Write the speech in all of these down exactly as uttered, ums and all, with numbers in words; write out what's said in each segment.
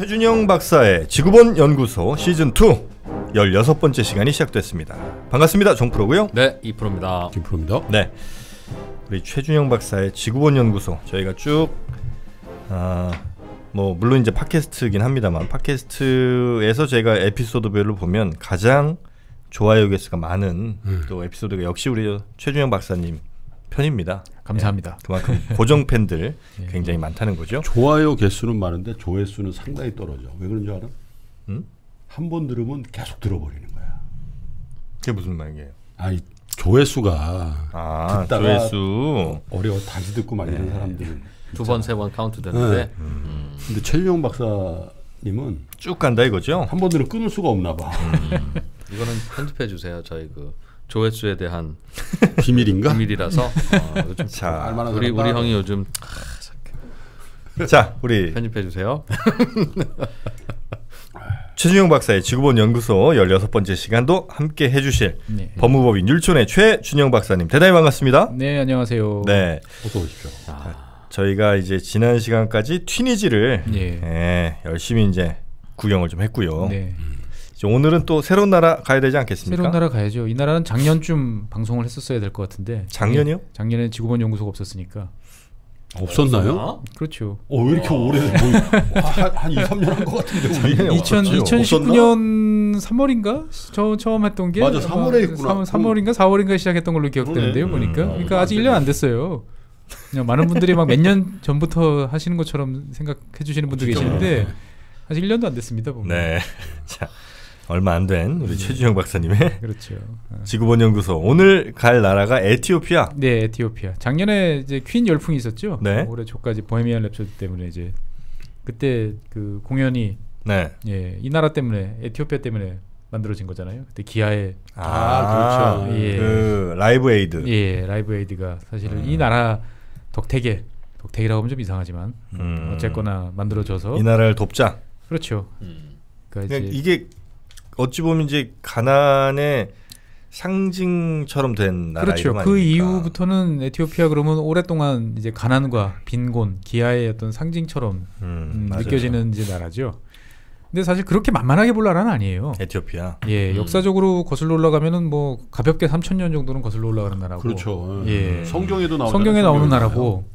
최준영 박사의 지구본 연구소 시즌 투 열여섯 번째 시간이 시작됐습니다. 반갑습니다. 정프로고요. 네, 이프로입니다. 김프로입니다. 네, 우리 최준영 박사의 지구본 연구소 저희가 쭉 아, 뭐 물론 이제 팟캐스트긴 합니다만 팟캐스트에서 제가 에피소드별로 보면 가장 좋아요 개수가 많은 음. 또 에피소드가 역시 우리 최준영 박사님 편입니다. 감사합니다. 네, 그만큼 고정 팬들 굉장히 많다는 거죠. 좋아요 개수는 많은데 조회수는 상당히 떨어져. 왜 그런 줄 알아? 음? 한 번 들으면 계속 들어버리는 거야. 그게 무슨 말이에요? 아니 조회수가 아, 조회수 어려워 다시 듣고 막 이런 네. 사람들은 두 번 세 번 카운트 되는데. 네. 음. 근데 최준영 박사님은 쭉 간다 이거죠? 한 번 들으면 끊을 수가 없나 봐. 음. 이거는 편집해 주세요. 저희 그 조회수에 대한 비밀인가? 비밀이라서. 어, 요즘 자, 우리 우리 형이 요즘 자, 우리 편집해 주세요. 최준영 박사의 지구본 연구소 열여섯 번째 시간도 함께 해주실 네. 법무법인 율촌의 최준영 박사님 대단히 반갑습니다. 네, 안녕하세요. 네, 어서 오십시오. 아. 저희가 이제 지난 시간까지 튀니지를 예. 예, 열심히 이제 구경을 좀 했고요. 네. 이제 오늘은 또 새로운 나라 가야 되지 않겠습니까? 새로운 나라 가야죠. 이 나라는 작년쯤 방송을 했었어야 될 것 같은데. 작년이요? 작년에 지구본 연구소가 없었으니까. 없었나요? 그렇죠. 어, 왜 이렇게 오래 뭐, 한, 한 이, 삼 년 한 것 같은데 우리. 이천십구 년 삼월인가? 저 처음 했던 게 맞아, 삼월에 했구나. 삼월인가 사월인가 시작했던 걸로 기억되는데요. 그러네. 보니까. 음, 그러니까 아직 일 년 안 됐어요. 그냥 많은 분들이 막 몇 년 전부터 하시는 것처럼 생각해 주시는 분도 계시는데 아직 일 년도 안 됐습니다. 보면. 네. 자, 얼마 안 된 우리 최준영 박사님의 그렇죠. 지구본 연구소 오늘 갈 나라가 에티오피아. 네, 에티오피아. 작년에 이제 퀸 열풍이 있었죠. 네. 올해 초까지 보헤미안 랩소디 때문에 이제 그때 그 공연이 네. 예, 이 나라 때문에 에티오피아 때문에 만들어진 거잖아요. 그때 기아의 아, 그렇죠. 예. 그 라이브 에이드. 예, 라이브 에이드가 사실은 음. 이 나라 덕택에 덕택이라고 하면 좀 이상하지만 음. 어쨌거나 만들어져서 이 나라를 돕자. 그렇죠. 음. 그러니까 그냥 이제 이게 어찌 보면 이제 가난의 상징처럼 된 나라 그렇죠. 이름 그 아닙니까? 이후부터는 에티오피아 그러면 오랫동안 이제 가난과 빈곤, 기아의 어떤 상징처럼 음, 음, 맞아요. 느껴지는 이제 나라죠. 근데 사실 그렇게 만만하게 볼 나라는 아니에요. 에티오피아. 예, 음. 역사적으로 거슬러 올라가면은 뭐 가볍게 삼천 년 정도는 거슬러 올라가는 나라고. 그렇죠. 예. 성경에도 나오는 성경에 나오는 나라고.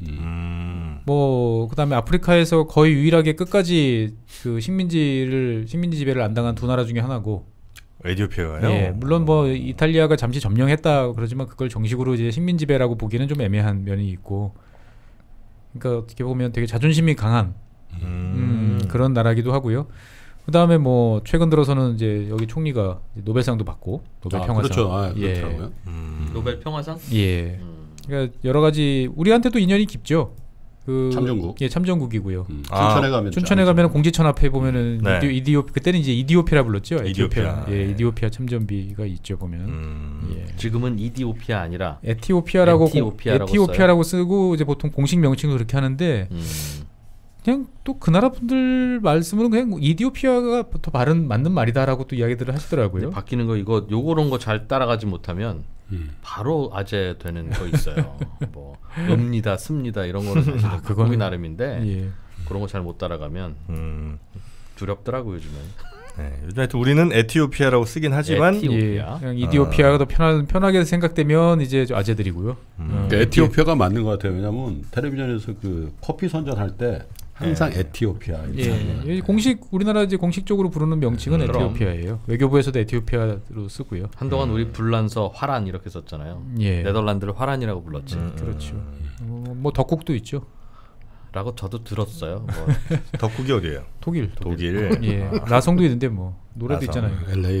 음. 뭐 그다음에 아프리카에서 거의 유일하게 끝까지 그 식민지를 식민지 지배를 안 당한 두 나라 중에 하나고. 에티오피아가요? 예, 물론 뭐 이탈리아가 잠시 점령했다 그러지만 그걸 정식으로 이제 식민 지배라고 보기에는 좀 애매한 면이 있고. 그러니까 어떻게 보면 되게 자존심이 강한 음. 음, 그런 나라기도 하고요. 그다음에 뭐 최근 들어서는 이제 여기 총리가 이제 노벨상도 받고 노벨 아, 평화상. 그렇죠. 아, 예. 그렇더라고요. 음. 노벨 평화상? 예. 음. 그러니까 여러 가지 우리한테도 인연이 깊죠. 그 참전국. 예, 참전국이고요. 음. 아, 춘천에 가면 춘천에 가면 공지천 앞에 보면은 네. 이디, 이디오 그때는 이제 이디오피아라 불렀죠. 에티오피아. 이디오피아. 예, 네. 이디오피아 참전비가 있죠 보면. 음. 예. 지금은 이디오피아 아니라 에티오피아라고 에티오피아라고 공, 에티오피아라고 쓰고 이제 보통 공식 명칭도 그렇게 하는데 음. 그냥 또 그 나라 분들 말씀으로는 그냥 이디오피아가 더 바른 맞는 말이다라고 또 이야기들을 하시더라고요. 근데 바뀌는 거 이거 요런 거 잘 따라가지 못하면 음. 바로 아재 되는 거 있어요. 뭐 읍니다, 습니다 이런 거는 사실 아, 그거는 그거는- 나름인데 예. 그런 거 잘 못 따라가면 음. 두렵더라고 요즘은. 네, 요즘 하여튼 우리는 에티오피아라고 쓰긴 하지만 에티- 이디오피아? 예, 그냥 이디오피아가 더 편하, 편하게 생각되면 이제 저 아재들이고요. 음. 어, 그러니까 에티오피아가 맞는 것 같아요. 왜냐하면 텔레비전에서 그 커피 선전할 때 항상 네. 에티오피아. 예, 이렇게 예, 공식 우리나라 이제 공식적으로 부르는 명칭은 음, 그럼. 에티오피아예요. 외교부에서도 에티오피아로 쓰고요. 한동안 우리 불란서 화란 이렇게 썼잖아요. 예, 네덜란드를 화란이라고 불렀지. 음. 그렇죠. 어, 뭐 덕국도 있죠. 라고 저도 들었어요. 뭐 덕국이 어디예요? 독일. 독일. 예, 라성도 있는데 뭐 노래도 라성. 있잖아요. 엘에이.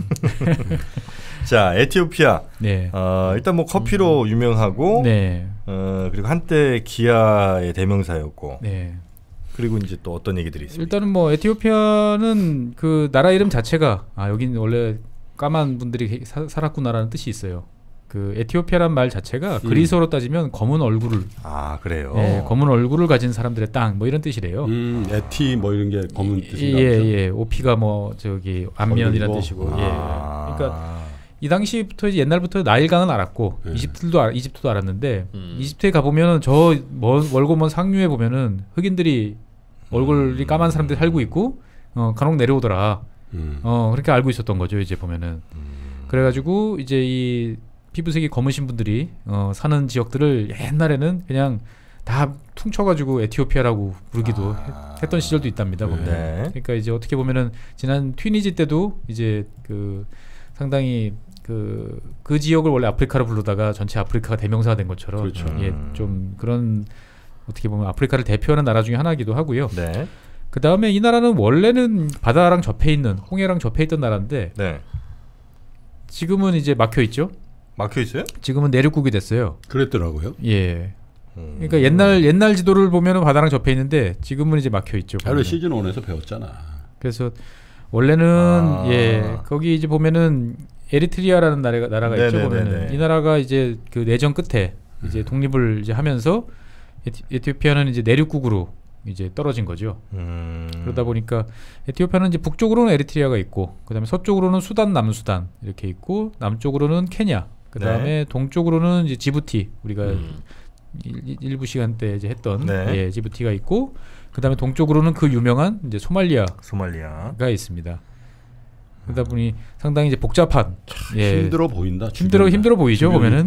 자, 에티오피아. 네, 어, 일단 뭐 커피로 유명하고 네, 어, 그리고 한때 기아의 대명사였고 네. 그리고 이제 또 어떤 얘기들이 있습니까? 일단은 뭐 에티오피아는 그 나라 이름 자체가 아 여긴 원래 까만 분들이 사, 살았구나라는 뜻이 있어요. 그 에티오피아란 말 자체가 음. 그리스어로 따지면 검은 얼굴을 아, 그래요. 예, 검은 얼굴을 가진 사람들의 땅 뭐 이런 뜻이래요. 음, 에티 뭐 이런 게 검은 뜻인가 예, 보죠. 예, 오피가 뭐 저기 안면이란 얼굴이고. 뜻이고. 아. 예. 그러니까 이 당시부터 이제 옛날부터 나일강은 알았고 예. 이집트도 알, 이집트도 알았는데 음. 이집트에 가 보면은 저 멀, 멀고 먼 상류에 보면은 흑인들이 얼굴이 까만 사람들이 살고 있고 어, 간혹 내려오더라. 음. 어, 그렇게 알고 있었던 거죠. 이제 보면은. 음. 그래가지고 이제 이 피부색이 검으신 분들이 어, 사는 지역들을 옛날에는 그냥 다 퉁쳐가지고 에티오피아라고 부르기도 아. 했, 던 시절도 있답니다. 보면. 네. 그러니까 이제 어떻게 보면은 지난 튀니지 때도 이제 그 상당히 그, 그 지역을 원래 아프리카로 부르다가 전체 아프리카가 대명사가 된 것처럼 그렇죠. 예, 좀 그런 어떻게 보면 아프리카를 대표하는 나라 중에 하나이기도 하고요. 네. 그 다음에 이 나라는 원래는 바다랑 접해 있는 홍해랑 접해 있던 나라인데 네. 지금은 이제 막혀 있죠. 막혀 있어요? 지금은 내륙국이 됐어요. 그랬더라고요. 예. 음. 그러니까 옛날 옛날 지도를 보면은 바다랑 접해 있는데 지금은 이제 막혀 있죠. 원래 시즌 원에서 배웠잖아. 그래서 원래는 아. 예 거기 이제 보면은 에리트리아라는 나라가 나라가 있죠. 네네네네. 보면은 이 나라가 이제 그 내전 끝에 이제 독립을 이제 하면서 에티, 에티오피아는 이제 내륙국으로 이제 떨어진 거죠. 음. 그러다 보니까 에티오피아는 이제 북쪽으로는 에리트리아가 있고, 그다음에 서쪽으로는 수단, 남수단 이렇게 있고, 남쪽으로는 케냐, 그다음에 네. 동쪽으로는 이제 지부티 우리가 음. 일, 일부 시간 때 이제 했던 네. 예, 지부티가 있고, 그다음에 동쪽으로는 그 유명한 이제 소말리아가 소말리아. 있습니다. 그러다 보니 상당히 이제 복잡한 예, 힘들어 보인다. 힘들어 주변에. 힘들어 보이죠. 주변이. 보면은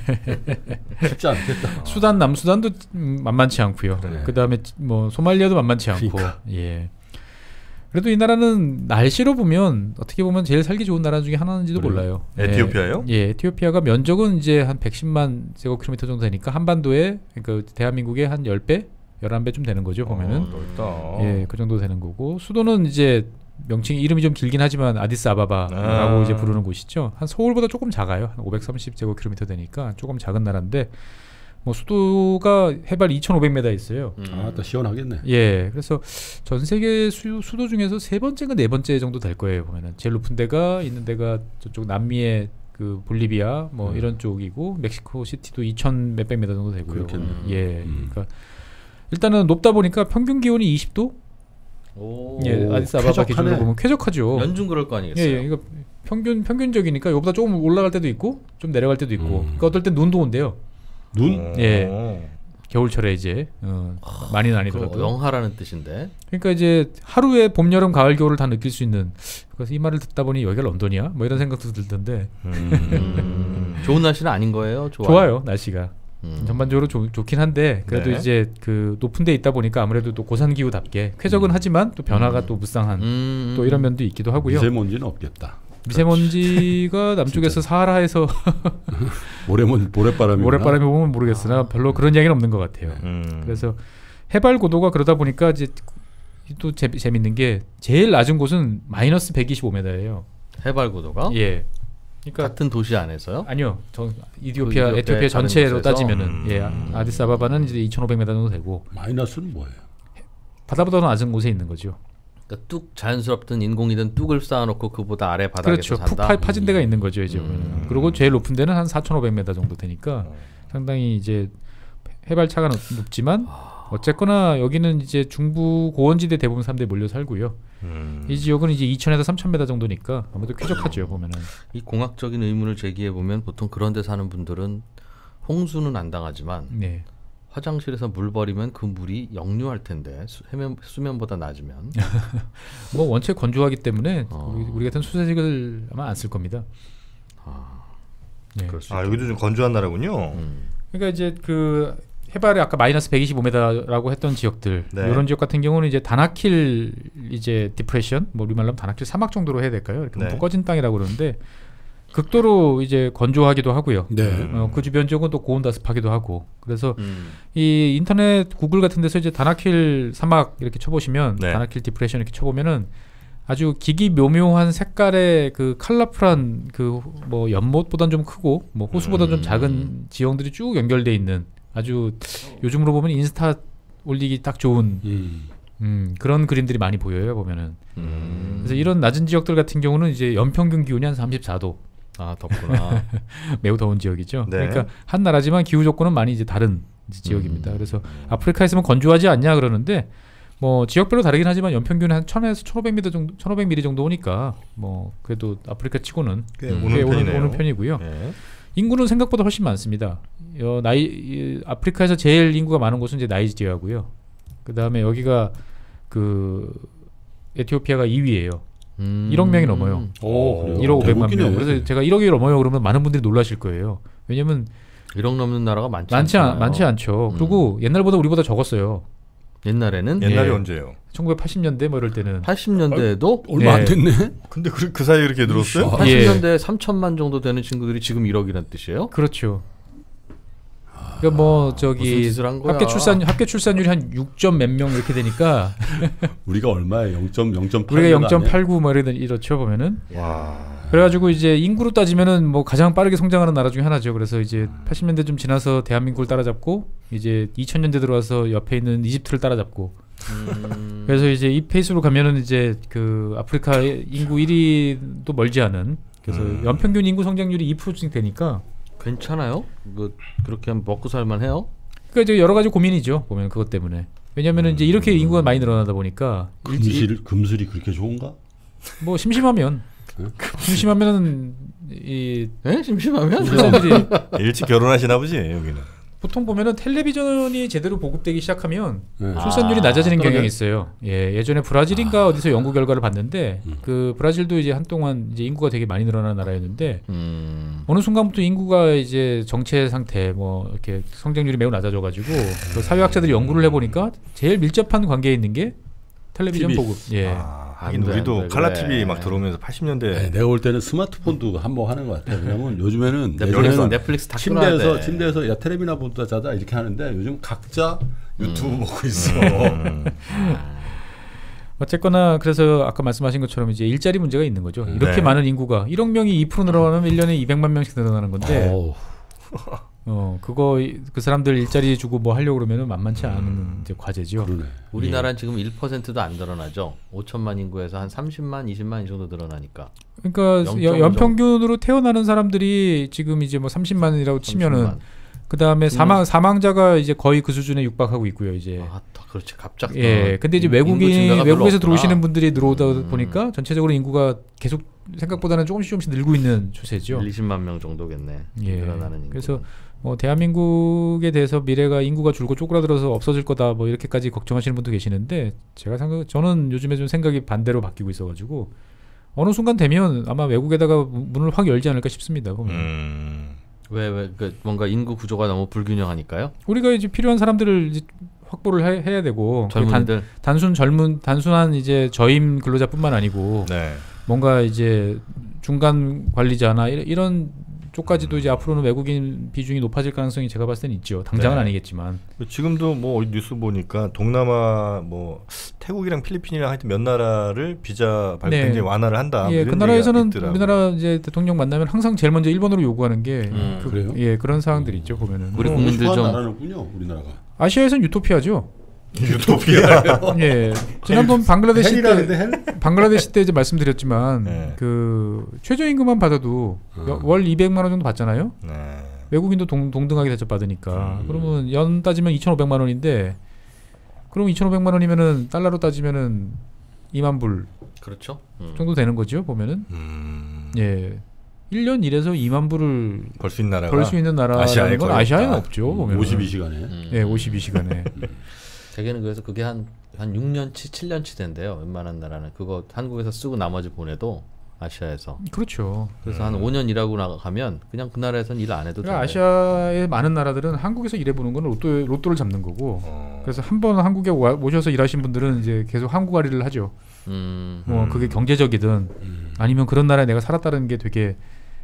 네? 쉽지 않겠다. 수단, 남수단도 음, 만만치 않고요. 네. 그다음에 뭐 소말리아도 만만치 않고. 그러니까. 예. 그래도 이 나라는 날씨로 보면 어떻게 보면 제일 살기 좋은 나라 중에 하나인지도 그래요? 몰라요. 에티오피아요? 예, 예, 에티오피아가 면적은 이제 한 백십만 제곱킬로미터 정도 되니까 한반도에 그러니까 대한민국의 한 십 배, 열한 배쯤 되는 거죠, 보면은. 어, 넓다. 예, 그 정도 되는 거고. 수도는 이제 명칭 이름이 좀 길긴 하지만 아디스아바바라고 아. 이제 부르는 곳이죠. 한 서울보다 조금 작아요. 한 오백삼십 제곱킬로미터 되니까 조금 작은 나라인데 뭐 수도가 해발 이천오백 미터 있어요. 음. 아, 또 시원하겠네. 예, 그래서 전 세계 수, 수도 중에서 세 번째가 네 번째 정도 될 거예요. 보면은 제일 높은 데가 있는 데가 저쪽 남미의 그 볼리비아 뭐 음. 이런 쪽이고 멕시코 시티도 이천 몇백 미터 정도 되고요. 그렇겠네. 예, 음. 그러니까 일단은 높다 보니까 평균 기온이 이십 도. 오. 예, 아디스아바바 쾌적하네. 기준으로 보면 쾌적하죠. 연중 그럴 거 예, 아니겠어요? 예, 이거 평균 평균적이니까 이거보다 조금 올라갈 때도 있고 좀 내려갈 때도 있고. 음. 그러니까 어떨 땐 눈도 온대요. 눈? 어. 예. 겨울철에 이제 어, 많이는 아니더라도. 그거 영하라는 뜻인데. 그러니까 이제 하루에 봄, 여름, 가을, 겨울을 다 느낄 수 있는. 그래서 이 말을 듣다 보니 여기가 런던이야? 뭐 이런 생각도 들던데. 음. 좋은 날씨는 아닌 거예요? 좋아요. 좋아요, 날씨가. 음. 전반적으로 좋, 좋긴 한데 그래도 네. 이제 그 높은 데 있다 보니까 아무래도 또 고산 기후답게 쾌적은 하지만 또 변화가 음. 또 무쌍한 음. 또 이런 면도 있기도 하고요. 미세먼지는 없겠다. 미세먼지가 남쪽에서 사하라에서 모래먼 모래바람이 모래바람이 보면 모르겠으나 아. 별로 그런 이야기는 없는 것 같아요. 음. 그래서 해발 고도가 그러다 보니까 이제 또 재, 재밌는 게 제일 낮은 곳은 마이너스 백이십오 미터예요. 해발 고도가 예. 그러니까 같은 도시 안에서요? 아니요, 저 이디오피아 그 이디오피아의 에티오피아 다른 전체로 곳에서? 따지면은 음. 예, 아디스아바바는 이제 이천오백 미터 정도 되고 마이너스는 뭐예요? 바다보다 더 낮은 곳에 있는 거죠. 그러니까 뚝 자연스럽든 인공이든 뚝을 쌓아놓고 그보다 아래 바닥에서 그렇죠. 푹 산다. 파, 파진 데가 있는 거죠 이제. 음. 보면은. 그리고 제일 높은 데는 한 사천오백 미터 정도 되니까 상당히 이제 해발 차가 높, 높지만 어쨌거나 여기는 이제 중부 고원지대 대부분 사람들이 몰려 살고요. 음. 이 지역은 이제 이천에서 삼천 미터 정도니까 아무래도 쾌적하죠 보면은. 이 공학적인 의문을 제기해 보면 보통 그런 데 사는 분들은 홍수는 안 당하지만 네. 화장실에서 물 버리면 그 물이 역류할 텐데 수, 해면, 수면보다 낮으면 뭐 원체 건조하기 때문에 어. 우리, 우리 같은 수세식을 아마 안 쓸 겁니다. 아, 네. 그럴 수 아 있겠네. 여기도 좀 건조한 나라군요. 음. 그러니까 이제 그 해발이 아까 마이너스 백이십오 미터라고 했던 지역들 네. 이런 지역 같은 경우는 이제 다나킬 이제 디프레션 뭐 우리말로 하면 다나킬 사막 정도로 해야 될까요? 이렇게 네. 뭐 꺼진 땅이라고 그러는데 극도로 이제 건조하기도 하고요. 네. 어, 그 주변 지역은 또 고온다습하기도 하고 그래서 음. 이 인터넷 구글 같은 데서 이제 다나킬 사막 이렇게 쳐보시면 네. 다나킬 디프레션 이렇게 쳐보면은 아주 기기묘묘한 색깔의 그 컬러풀한 그 뭐 연못보단 좀 크고 뭐 호수보다 좀 음. 작은 지형들이 쭉 연결돼 있는 아주 요즘으로 보면 인스타 올리기 딱 좋은 음. 음, 그런 그림들이 많이 보여요 보면은. 음. 그래서 이런 낮은 지역들 같은 경우는 이제 연평균 기온이 한 삼십사 도 아 덥구나. 매우 더운 지역이죠. 네. 그러니까 한 나라지만 기후 조건은 많이 이제 다른 이제 지역입니다. 음. 그래서 아프리카에 있으면 건조하지 않냐 그러는데 뭐 지역별로 다르긴 하지만 연평균 한 천에서 천오백 미터 정도, 천오백 밀리미터 정도 오니까 뭐 그래도 아프리카 치고는 꽤 음. 오는 꽤 오는, 편이네요. 오는 편이고요. 네. 인구는 생각보다 훨씬 많습니다. 어, 나이 이, 아프리카에서 제일 인구가 많은 곳은 이제 나이지리아고요. 그 다음에 여기가 그 에티오피아가 이 위예요. 음. 일억 명이 넘어요. 오, 그래요? 일억 오백만 대국이네. 명. 그래서 제가 일억이 넘어요 그러면 많은 분들이 놀라실 거예요. 왜냐면 일억 넘는 나라가 많지 많지, 않잖아요. 않, 많지 않죠. 음. 그리고 옛날보다 우리보다 적었어요. 옛날에는 옛날에 예. 언제요? 천구백팔십 년대 뭐 이럴 때는 팔십 년대에도 얼마 안 예. 됐네. 근데 그, 그 사이에 그렇게 늘었어요? 아, 팔십 예. 년대에 삼천만 정도 되는 친구들이 지금 일억이라는 뜻이에요? 그렇죠. 그러니까 뭐 무슨 저기 짓을 한 거야? 합계 출산 합계 출산율이 한 육 점 몇 명 이렇게 되니까 우리가 얼마에 영 점 영점팔 우리가 영 점 팔구 뭐 이런 이렇죠 보면은. 와. 그래가지고 이제 인구로 따지면은 뭐 가장 빠르게 성장하는 나라 중에 하나죠. 그래서 이제 팔십 년대 좀 지나서 대한민국을 따라잡고 이제 이천 년대 들어와서 옆에 있는 이집트를 따라잡고. 음. 그래서 이제 이 페이스로 가면은 이제 그 아프리카 인구 일 위도 멀지 않은 그래서 음. 연평균 인구 성장률이 이 퍼센트씩 되니까. 괜찮아요? 그 그렇게 하면 먹고 살만 해요? 그러니까 이제 여러 가지 고민이죠. 보면 그것 때문에. 왜냐면은 이제 이렇게 인구가 많이 늘어나다 보니까 금슬 금슬이 그렇게 좋은가? 뭐 심심하면 응? 심심하면은 이 에? 심심하면? 출산율이 일찍 결혼하시나 보지 여기는. 보통 보면은 텔레비전이 제대로 보급되기 시작하면 네. 출산율이 아, 낮아지는 그러게. 경향이 있어요. 예, 예전에 브라질인가 어디서 연구 결과를 봤는데 음. 그 브라질도 이제 한동안 이제 인구가 되게 많이 늘어나는 나라였는데 음. 어느 순간부터 인구가 이제 정체 상태 뭐 이렇게 성장률이 매우 낮아져가지고 그 사회학자들이 연구를 해보니까 제일 밀접한 관계에 있는 게 텔레비전 티비. 보급. 예. 아, 안 하긴 돼, 우리도 안 돼, 칼라 그래. 티비 막 들어오면서 팔십 년대 네, 내가 볼 때는 스마트폰도 한몫하는 것 같아요. 왜냐면 요즘에는 넷플릭스, 예전에는 넷플릭스 다 끊어야 침대에서 돼. 침대에서 야 텔레비나 보다 자자 이렇게 하는데 요즘 각자 유튜브 음. 보고 있어. 음. 어쨌거나 그래서 아까 말씀하신 것처럼 이제 일자리 문제가 있는 거죠. 네. 이렇게 많은 인구가 일억 명이 이 퍼센트 늘어나면 일 년에 이백만 명씩 늘어나는 건데 어우, 어 그거 그 사람들 일자리 주고 뭐 하려고 그러면은 만만치 않은 음. 이제 과제죠. 그러네. 우리나라는 지금 일 퍼센트도 안 늘어나죠. 오천만 인구에서 한 삼십만, 이십만 이 정도 늘어나니까. 그러니까 영 점 여- 오 연평균으로 태어나는 사람들이 지금 이제 뭐 삼십만이라고 치면은 삼십만. 그 다음에 사망 사망자가 이제 거의 그 수준에 육박하고 있고요. 이제 아, 더 그렇지. 갑자기. 예. 근데 이제 인- 인구 외국인 증가가 별로 외국에서 없구나. 들어오시는 분들이 들어오다 음. 보니까 전체적으로 인구가 계속 생각보다는 조금씩 조금씩 늘고 있는 추세죠. 일, 이십만 명 정도겠네. 예. 늘어나는 인구. 그래서 뭐 대한민국에 대해서 미래가 인구가 줄고 쪼그라들어서 없어질 거다 뭐 이렇게까지 걱정하시는 분도 계시는데 제가 생각 저는 요즘에 좀 생각이 반대로 바뀌고 있어가지고 어느 순간 되면 아마 외국에다가 문- 문을 확 열지 않을까 싶습니다. 보면. 음. 왜, 왜, 그 뭔가 인구 구조가 너무 불균형하니까요? 우리가 이제 필요한 사람들을 이제 확보를 해, 해야 되고 단, 젊은이들. 단순 젊은 단순한 이제 저임 근로자뿐만 아니고 네. 뭔가 이제 중간 관리자나 이런, 이런 쪽까지도 이제 앞으로는 외국인 비중이 높아질 가능성이 제가 봤을 때는 있죠. 당장은 네. 아니겠지만. 지금도 뭐 어디 뉴스 보니까 동남아 뭐 태국이랑 필리핀이랑 하여튼 몇 나라를 비자 발급 네. 굉장히 완화를 한다. 예, 이런 그 나라에서는 얘기가 있더라고요. 우리나라 이제 대통령 만나면 항상 제일 먼저 일본어로 요구하는 게 음, 그, 그래요? 예, 그런 사항들이 있죠. 보면은. 우리 뭐 국민들 좀- 나라는군요, 우리나라가. 아시아에선 유토피아죠. 유토피아. 예. 지난번 방글라데시 때 헬이라는데 헬? 방글라데시 때 이제 말씀드렸지만 네. 그 최저임금만 받아도 음. 여- 월 이백만 원 정도 받잖아요. 네. 외국인도 동, 동등하게 대접받으니까. 음. 그러면 연 따지면 이천오백만 원인데 그럼 이천오백만 원이면은 달러로 따지면은 이만 불 그렇죠. 음. 정도 되는 거죠. 보면은. 음. 예. 일 년 일에서 이만 불을 벌 수 있는 나라가 벌 수 있는 나라라는 아시아에 건 거의 아시아에는 없다. 없죠. 보면 오십이 시간에. 음. 예, 오십이 시간에. 대개는 그래서 그게 한, 한 육 년치, 칠 년치 된대요. 웬만한 나라는. 그거 한국에서 쓰고 나머지 보내도 아시아에서. 그렇죠. 그래서 한 오 년 일하고 나가면 그냥 그 나라에서는 일 안 해도 그러니까 된대요. 아시아의 많은 나라들은 한국에서 일해 보는 건 로또 로또를 잡는 거고. 어. 그래서 한 번 한국에 와, 오셔서 일하신 분들은 이제 계속 한국아리를 하죠. 음. 뭐 음. 그게 경제적이든 음. 아니면 그런 나라에 내가 살았다는 게 되게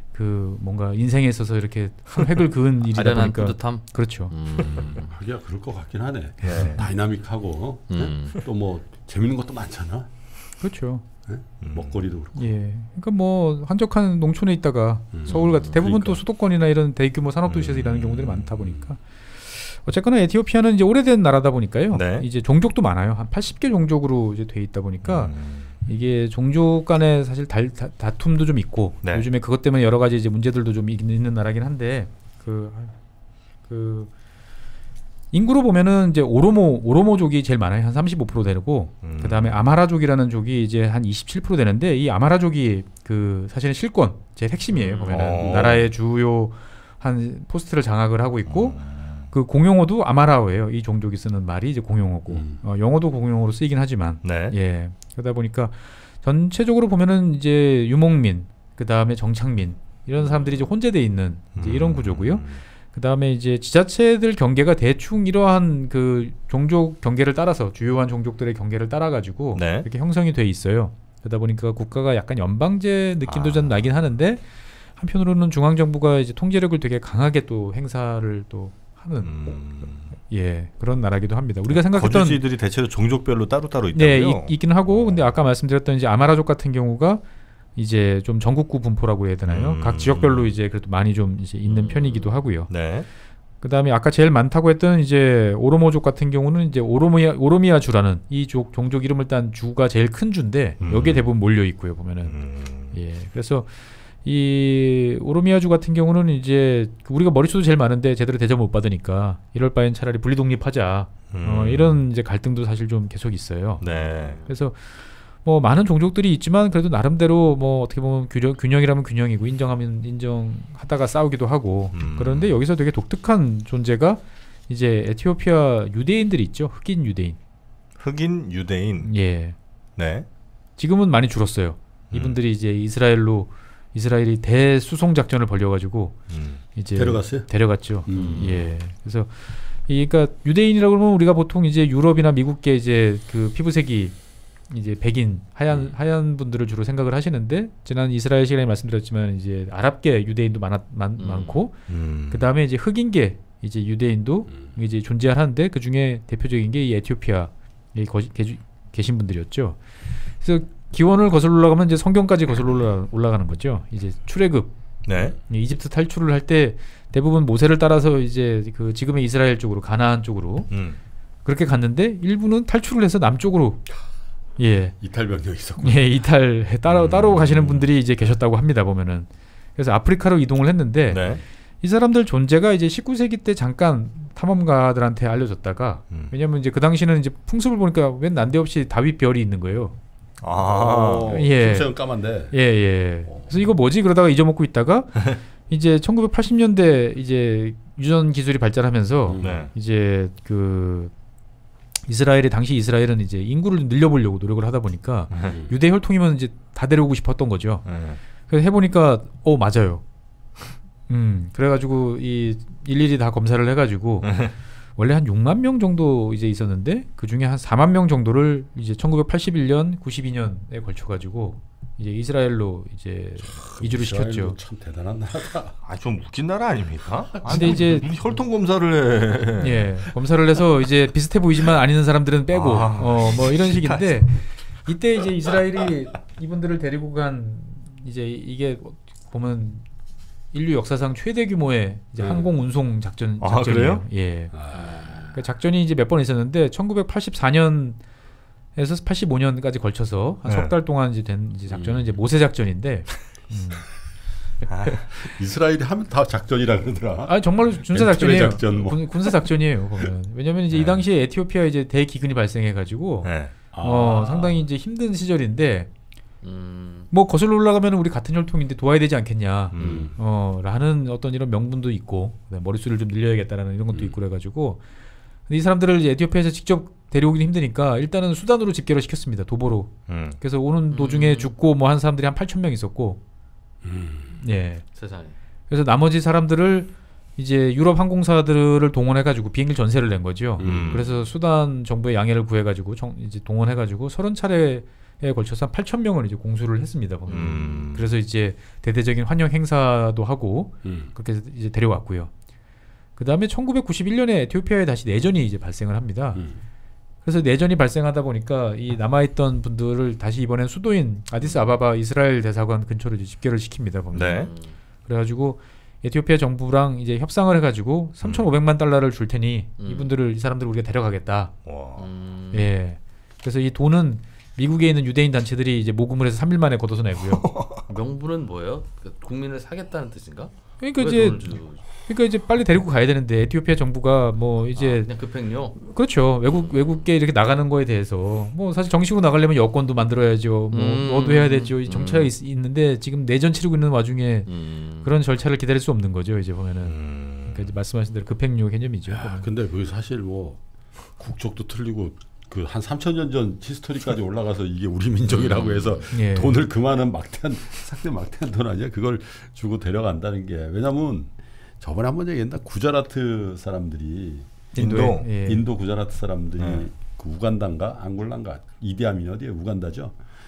그 뭔가 인생에 있어서 이렇게 한 획을 그은 일이다 아련한 보니까 뿌듯함. 그렇죠. 음. 하기야 그럴 것 같긴 하네. 네. 다이나믹하고 음. 또 뭐 재밌는 것도 많잖아. 그렇죠. 네? 먹거리도 그렇고. 예. 그러니까 뭐 한적한 농촌에 있다가 음. 서울 같은 대부분 그러니까. 또 수도권이나 이런 대규모 산업도시에서 음. 일하는 경우들이 많다 보니까 어쨌거나 에티오피아는 이제 오래된 나라다 보니까요. 네. 이제 종족도 많아요. 한 팔십 개 종족으로 이제 돼 있다 보니까 음. 이게 종족 간에 사실 달, 다, 다툼도 좀 있고 네. 요즘에 그것 때문에 여러 가지 이제 문제들도 좀 있는 나라긴 한데 그, 그 인구로 보면은 이제 오로모 오로모족이 제일 많아요. 한 삼십오 퍼센트 되고 음. 그다음에 아마라족이라는 족이 이제 한 이십칠 퍼센트 되는데 이 아마라족이 그 사실은 실권 제일 핵심이에요. 보면은 어. 나라의 주요 한 포스트를 장악을 하고 있고 음. 그 공용어도 아마라어예요. 이 종족이 쓰는 말이 이제 공용어고 음. 어, 영어도 공용어로 쓰이긴 하지만 네. 예 그러다 보니까 전체적으로 보면은 이제 유목민 그 다음에 정착민 이런 사람들이 이제 혼재돼 있는 이제 이런 음. 구조고요. 그 다음에 이제 지자체들 경계가 대충 이러한 그 종족 경계를 따라서 주요한 종족들의 경계를 따라 가지고 네. 이렇게 형성이 돼 있어요. 그러다 보니까 국가가 약간 연방제 느낌도 아. 좀 나긴 하는데 한편으로는 중앙 정부가 이제 통제력을 되게 강하게 또 행사를 또 하는 음. 예 그런 나라기도 합니다. 우리가 생각했던 거주지들이 대체로 종족별로 따로따로 네 있다고요? 있, 있긴 하고 근데 아까 말씀드렸던 이제 아마라족 같은 경우가 이제 좀 전국구 분포라고 해야 되나요? 음. 각 지역별로 이제 그래도 많이 좀 이제 있는 음. 편이기도 하고요. 네. 그다음에 아까 제일 많다고 했던 이제 오로모족 같은 경우는 이제 오로미아 오로미아 주라는 이 족, 종족 이름을 딴 주가 제일 큰 주인데 음. 여기에 대부분 몰려 있고요 보면은 음. 예 그래서 이 오로미아주 같은 경우는 이제 우리가 머릿수도 제일 많은데 제대로 대접 못 받으니까 이럴 바엔 차라리 분리 독립하자 음. 어, 이런 이제 갈등도 사실 좀 계속 있어요. 네. 그래서 뭐 많은 종족들이 있지만 그래도 나름대로 뭐 어떻게 보면 균형, 균형이라면 균형이고 인정하면 인정하다가 싸우기도 하고 음. 그런데 여기서 되게 독특한 존재가 이제 에티오피아 유대인들이 있죠. 흑인 유대인. 흑인 유대인. 예. 네. 지금은 많이 줄었어요. 음. 이분들이 이제 이스라엘로 이스라엘이 대수송 작전을 벌여가지고 음. 이제 데려갔어요? 데려갔죠. 음. 예. 그래서 이 그러니까 유대인이라고 그러면 우리가 보통 이제 유럽이나 미국계 이제 그 피부색이 이제 백인 하얀 음. 하얀 분들을 주로 생각을 하시는데 지난 이스라엘 시간에 말씀드렸지만 이제 아랍계 유대인도 많아, 많, 음. 많고 음. 그 다음에 이제 흑인계 이제 유대인도 음. 이제 존재하는데 그 중에 대표적인 게 이 에티오피아에 거, 계, 계신 분들이었죠. 그래서 기원을 거슬러 올라가면 이제 성경까지 거슬러 올라, 올라가는 거죠. 이제 출애굽 네. 이 이집트 탈출을 할 때 대부분 모세를 따라서 이제 그 지금의 이스라엘 쪽으로 가나안 쪽으로 음. 그렇게 갔는데 일부는 탈출을 해서 남쪽으로 예. 이탈병력이 있었고. 예, 이탈 따로 음. 따로 가시는 분들이 이제 계셨다고 합니다. 보면은 그래서 아프리카로 이동을 했는데 네. 이 사람들 존재가 이제 십구 세기 때 잠깐 탐험가들한테 알려졌다가 음. 왜냐면 이제 그 당시는 이제 풍습을 보니까 웬 난데없이 다윗 별이 있는 거예요. 아. 어, 예. 금색은 까만데. 예, 예. 그래서 이거 뭐지? 그러다가 잊어먹고 있다가 이제 천구백팔십 년대 이제 유전 기술이 발전하면서 음. 네. 이제 그 이스라엘의 당시 이스라엘은 이제 인구를 늘려보려고 노력을 하다 보니까 음. 유대 혈통이면 이제 다 데려오고 싶었던 거죠. 네. 그래서 해보니까 어 맞아요. 음 그래가지고 이 일일이 다 검사를 해가지고 원래 한 육만 명 정도 이제 있었는데 그 중에 한 사만 명 정도를 이제 천구백팔십일 년, 구십이 년에 걸쳐가지고 이제 이스라엘로 이제 이주를 이스라엘도 시켰죠. 참 대단한 나라다. 아, 좀 웃긴 나라 아닙니까? 근데 이제 무슨 혈통 검사를 해. 예 검사를 해서 이제 비슷해 보이지만 아닌 사람들은 빼고 아, 어 뭐 이런 식인데 이때 이제 이스라엘이 이분들을 데리고 간 이제 이게 보면 인류 역사상 최대 규모의 이제 음. 항공 운송 작전 아, 작전이에요. 그래요? 예. 아, 그 작전이 이제 몇 번 있었는데 천구백팔십사 년에서 팔십오 년까지 걸쳐서 한 네. 석 달 동안 이제 된 이제 작전은 음. 이제 모세 작전인데 음. 아, 이스라엘이 하면 다 작전이라 그러더라. 아 정말로 군사 엔트레 작전이에요. 작전 뭐. 군, 군사 작전이에요. 보면 왜냐면 이제 이 네. 당시에 에티오피아에 이제 대기근이 발생해가지고 네. 어 아. 상당히 이제 힘든 시절인데 음. 뭐 거슬러 올라가면 우리 같은 혈통인데 도와야 되지 않겠냐. 음. 어 라는 어떤 이런 명분도 있고 그다음에 머릿수를 좀 늘려야겠다라는 이런 것도 음. 있고 그래가지고 근데 이 사람들을 이제 에티오피아에서 직접 데려오기는 힘드니까 일단은 수단으로 집결을 시켰습니다. 도보로. 음. 그래서 오는 도중에 음. 죽고 뭐 한 사람들이 한 팔천 명 있었고 음. 예. 세상에. 그래서 나머지 사람들을 이제 유럽 항공사들을 동원해가지고 비행기 전세를 낸 거죠. 음. 그래서 수단 정부의 양해를 구해가지고 정, 이제 동원해가지고 서른 차례에 걸쳐서 한 팔천 명을 이제 공수를 했습니다. 보면. 음. 그래서 이제 대대적인 환영 행사도 하고 음. 그렇게 이제 데려왔고요. 그 다음에 천구백구십일 년에 에티오피아에 다시 내전이 이제 발생을 합니다. 음. 그래서 내전이 발생하다 보니까 이 남아있던 분들을 다시 이번엔 수도인 아디스아바바 이스라엘 대사관 근처로 이제 집결을 시킵니다. 보면. 네. 음. 그래가지고 에티오피아 정부랑 이제 협상을 해가지고 삼천오백만 달러를 줄 테니 음. 이분들을 이 사람들을 우리가 데려가겠다. 와. 음. 예. 그래서 이 돈은 미국에 있는 유대인 단체들이 이제 모금을 해서 삼 일 만에 걷어서 내고요. 명분은 뭐예요? 그 국민을 사겠다는 뜻인가? 그러니까 왜 이제 돈을 주고- 그러니까 이제 빨리 데리고 가야 되는데 에티오피아 정부가 뭐 아, 이제 그냥 급행료. 그렇죠. 외국 외국계 이렇게 나가는 거에 대해서 뭐 사실 정식으로 나가려면 여권도 만들어야죠. 뭐 음. 뭐도 해야 되죠. 이 음. 정차가 있, 있는데 지금 내전 치르고 있는 와중에 음. 그런 절차를 기다릴 수 없는 거죠. 이제 보면은 음. 그러니까 이제 말씀하신 대로 급행료 개념이죠. 야, 근데 그 사실 뭐 국적도 틀리고 그 한 삼천 년 전 히스토리까지 올라가서 이게 우리 민족이라고 해서 예. 돈을 그만한 막대한 삭대 막대한 돈 아니야? 그걸 주고 데려간다는 게 왜냐면 저번에 한번 얘기했나 구자라트 사람들이 인도 예. 인도 구자라트 사람들이 네. 그 우간다인가 앙골라인가 이디아민 어디에 우간다죠?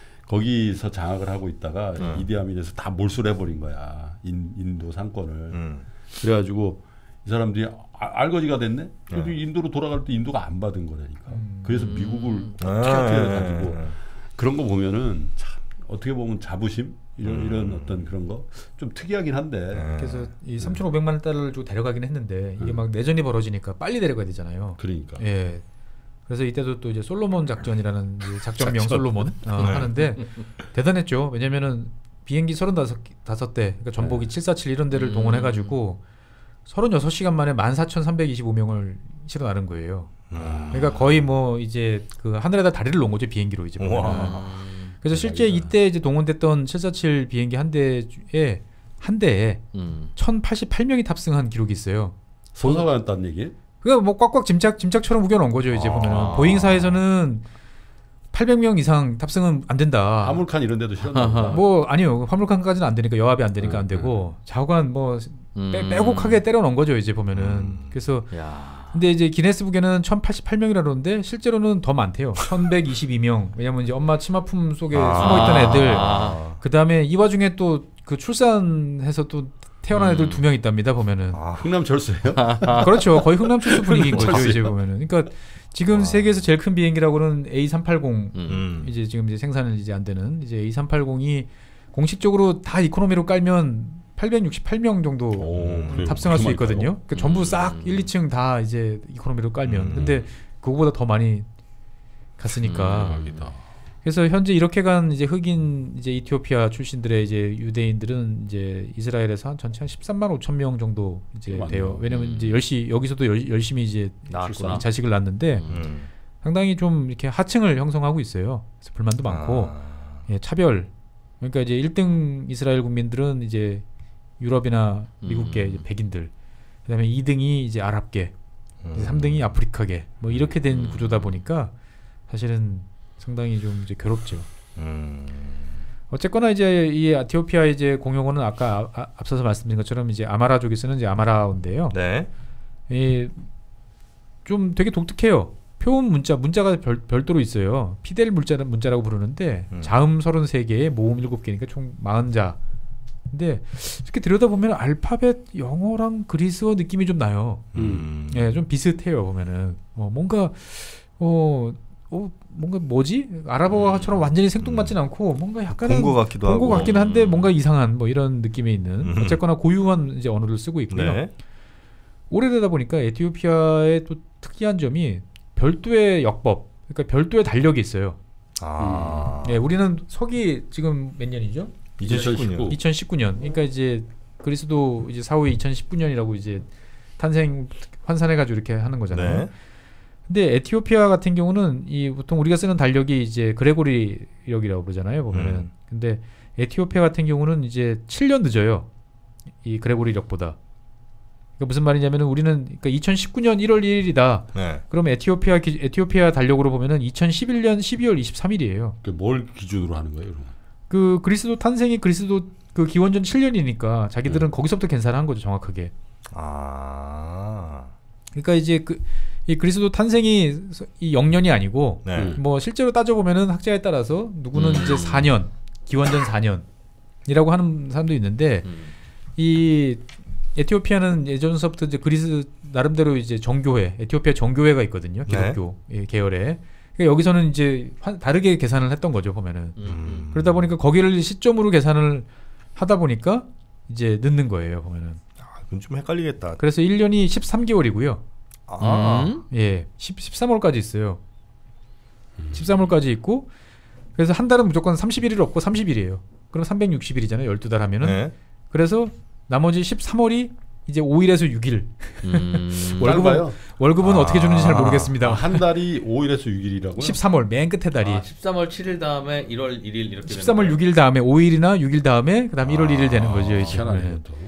거기서 장악을 하고 있다가 음. 이디아민에서 다 몰수를 해버린 거야 인, 인도 상권을. 음. 그래가지고 이 사람들이 아, 알거지가 됐네. 그래도 네. 인도로 돌아갈 때 인도가 안 받은 거라니까. 음. 그래서 미국을 아, 어떻게 예, 해가지고 예. 그런 거 보면은 참 어떻게 보면 자부심 이런 음. 이런 어떤 그런 거 좀 특이하긴 한데. 예. 그래서 이 삼천오백만 달러를 주고 데려가긴 했는데 이게 음. 막 내전이 벌어지니까 빨리 데려가야 되잖아요. 그러니까. 예. 그래서 이때도 또 이제 솔로몬 작전이라는 이제 작전명 작전. 솔로몬 어, 네. 하는데 대단했죠. 왜냐면은 비행기 서른다섯 대, 그러니까 전복이 네. 칠사칠 이런 데를 음. 동원해가지고 서른여섯 시간 만에 만 사천삼백이십오 명을 실어 나른 거예요. 음. 그러니까 거의 뭐 이제 그 하늘에다 다리를 놓은 거죠 비행기로 이제. 보면은. 우와. 그래서 실제 대박이다. 이때 이제 동원됐던 칠사칠 비행기 한 대에 한 대에 음. 천팔십팔 명이 탑승한 기록이 있어요. 서서가 했다는 얘기? 그러니까 뭐 꽉꽉 짐작 짐작처럼 우겨놓은 거죠 이제 아. 보면은 보잉사에서는 팔백 명 이상 탑승은 안 된다. 아물칸 이런 데도 실었나? 뭐 아니요 화물칸까지는 안 되니까 여합이 안 되니까 음, 안 되고 좌우간 뭐 음. 빼, 빼곡하게 때려 넣은 거죠 이제 보면은. 음. 그래서 야. 근데 이제 기네스북에는 천팔십팔 명이라 그러는데 실제로는 더 많대요. 천백이십이 명. 왜냐면 이제 엄마 치마품 속에 아. 숨어있던 애들. 아. 그 다음에 이 와중에 또 그 출산해서 또 태어난 애들 음. 두 명 있답니다 보면은. 아. 흥남 철수예요? 그렇죠. 거의 흥남 출수 분위기인 거죠 철수요. 이제 보면은. 그러니까 지금 와. 세계에서 제일 큰 비행기라고는 에이 삼팔공 음. 음. 이제 지금 이제 생산을 이제 안 되는 이제 에이 삼팔공이 공식적으로 다 이코노미로 깔면 팔백육십팔 명 정도 오, 그래요? 탑승할 수 그렇게 있거든요. 많이 그러니까 전부 음. 싹 일, 이 층 다 이제 이코노미로 깔면. 음. 근데 그거보다 더 많이 갔으니까. 음. 대박이다. 그래서 현재 이렇게 간 이제 흑인 이제 이티오피아 출신들의 이제 유대인들은 이제 이스라엘에서 한 전체 한 십삼만 오천 명 정도 이제 많네요. 돼요. 왜냐면 음. 이제 열시 여기서도 열, 열심히 이제 나왔구나. 자식을 낳는데 음. 음. 상당히 좀 이렇게 하층을 형성하고 있어요. 그래서 불만도 많고 아. 예, 차별. 그러니까 이제 일 등 이스라엘 국민들은 이제 유럽이나 미국계 음. 이제 백인들. 그다음에 이 등이 이제 아랍계. 음. 삼 등이 아프리카계. 뭐 이렇게 된 음. 구조다 보니까 사실은 상당히 좀 이제 괴롭죠. 음. 어쨌거나 이제 이 에티오피아 이제 공용어는 아까 아, 아, 앞서서 말씀드린 것처럼 이제 아마라족이 쓰는 이제 아마라어인데요. 네. 이 좀 되게 독특해요. 표음 문자 문자가 별, 별도로 있어요. 피델 문자 문자라고 부르는데 음. 자음 서른세 개에 모음 일곱 개니까 총 사십 자. 근데 이렇게 들여다보면 알파벳 영어랑 그리스어 느낌이 좀 나요. 음. 예, 좀 비슷해요 보면은. 어, 뭔가 어, 어 뭔가 뭐지? 아랍어처럼 완전히 생뚱맞진 않고 뭔가 약간은 본거 같기도 본거 하고. 같긴 한데 뭔가 이상한 뭐 이런 느낌이 있는 음. 어쨌거나 고유한 이제 언어를 쓰고 있고요. 네. 오래되다 보니까 에티오피아의 또 특이한 점이 별도의 역법, 그러니까 별도의 달력이 있어요. 아. 예, 우리는 서기 지금 몇 년이죠? 이천십구 년. 이천십구 년. 그러니까 이제 그리스도 이제 사후에 이천십구 년이라고 이제 탄생 환산해가지고 이렇게 하는 거잖아요. 네. 근데 에티오피아 같은 경우는 이 보통 우리가 쓰는 달력이 이제 그레고리력이라고 그러잖아요. 보면은. 음. 근데 에티오피아 같은 경우는 이제 칠 년 늦어요. 이 그레고리력보다. 그러니까 무슨 말이냐면은 우리는 그러니까 이천십구 년 일월 일일이다. 네. 그럼 에티오피아 기, 에티오피아 달력으로 보면은 이천십일 년 십이월 이십삼일이에요. 그뭘 기준으로 하는 거예요? 그럼? 그 그리스도 탄생이 그리스도 그 기원전 칠 년이니까 자기들은 음. 거기서부터 계산을 한 거죠, 정확하게. 아. 그러니까 이제 그 이 그리스도 탄생이 이 영 년이 아니고 네. 음. 뭐 실제로 따져보면은 학자에 따라서 누구는 음. 이제 사 년 기원전 사 년이라고 하는 사람도 있는데 음. 이 에티오피아는 예전서부터 이제 그리스 나름대로 이제 정교회 에티오피아 정교회가 있거든요, 기독교 예, 계열에. 그러니까 여기서는 이제 화, 다르게 계산을 했던 거죠 보면은. 음. 그러다 보니까 거기를 시점으로 계산을 하다 보니까 이제 늦는 거예요 보면은. 아, 그건 좀 헷갈리겠다. 그래서 일 년이 십삼 개월이고요. 아. 음. 예, 십, 십삼 월까지 있어요. 십삼 월까지 있고 그래서 한 달은 무조건 삼십일 일 없고 삼십 일이에요. 그럼 삼백육십 일이잖아요. 열두 달 하면은. 네. 그래서 나머지 십삼 월이 이제 오 일에서 육 일. 음. 월급은 짧아요? 월급은 아. 어떻게 주는지 잘 아, 모르겠습니다. 한 달이 오 일에서 육 일이라고요? 십삼 월 맨 끝에 달이. 아, 십삼월 칠 일 다음에 일월 일 일 이렇게 십삼 월 되는 육 일 다음에 오 일이나 육 일 다음에 그다음 에 일월 일 일 되는 거죠, 이제. 희한하네 보면은. 이것도.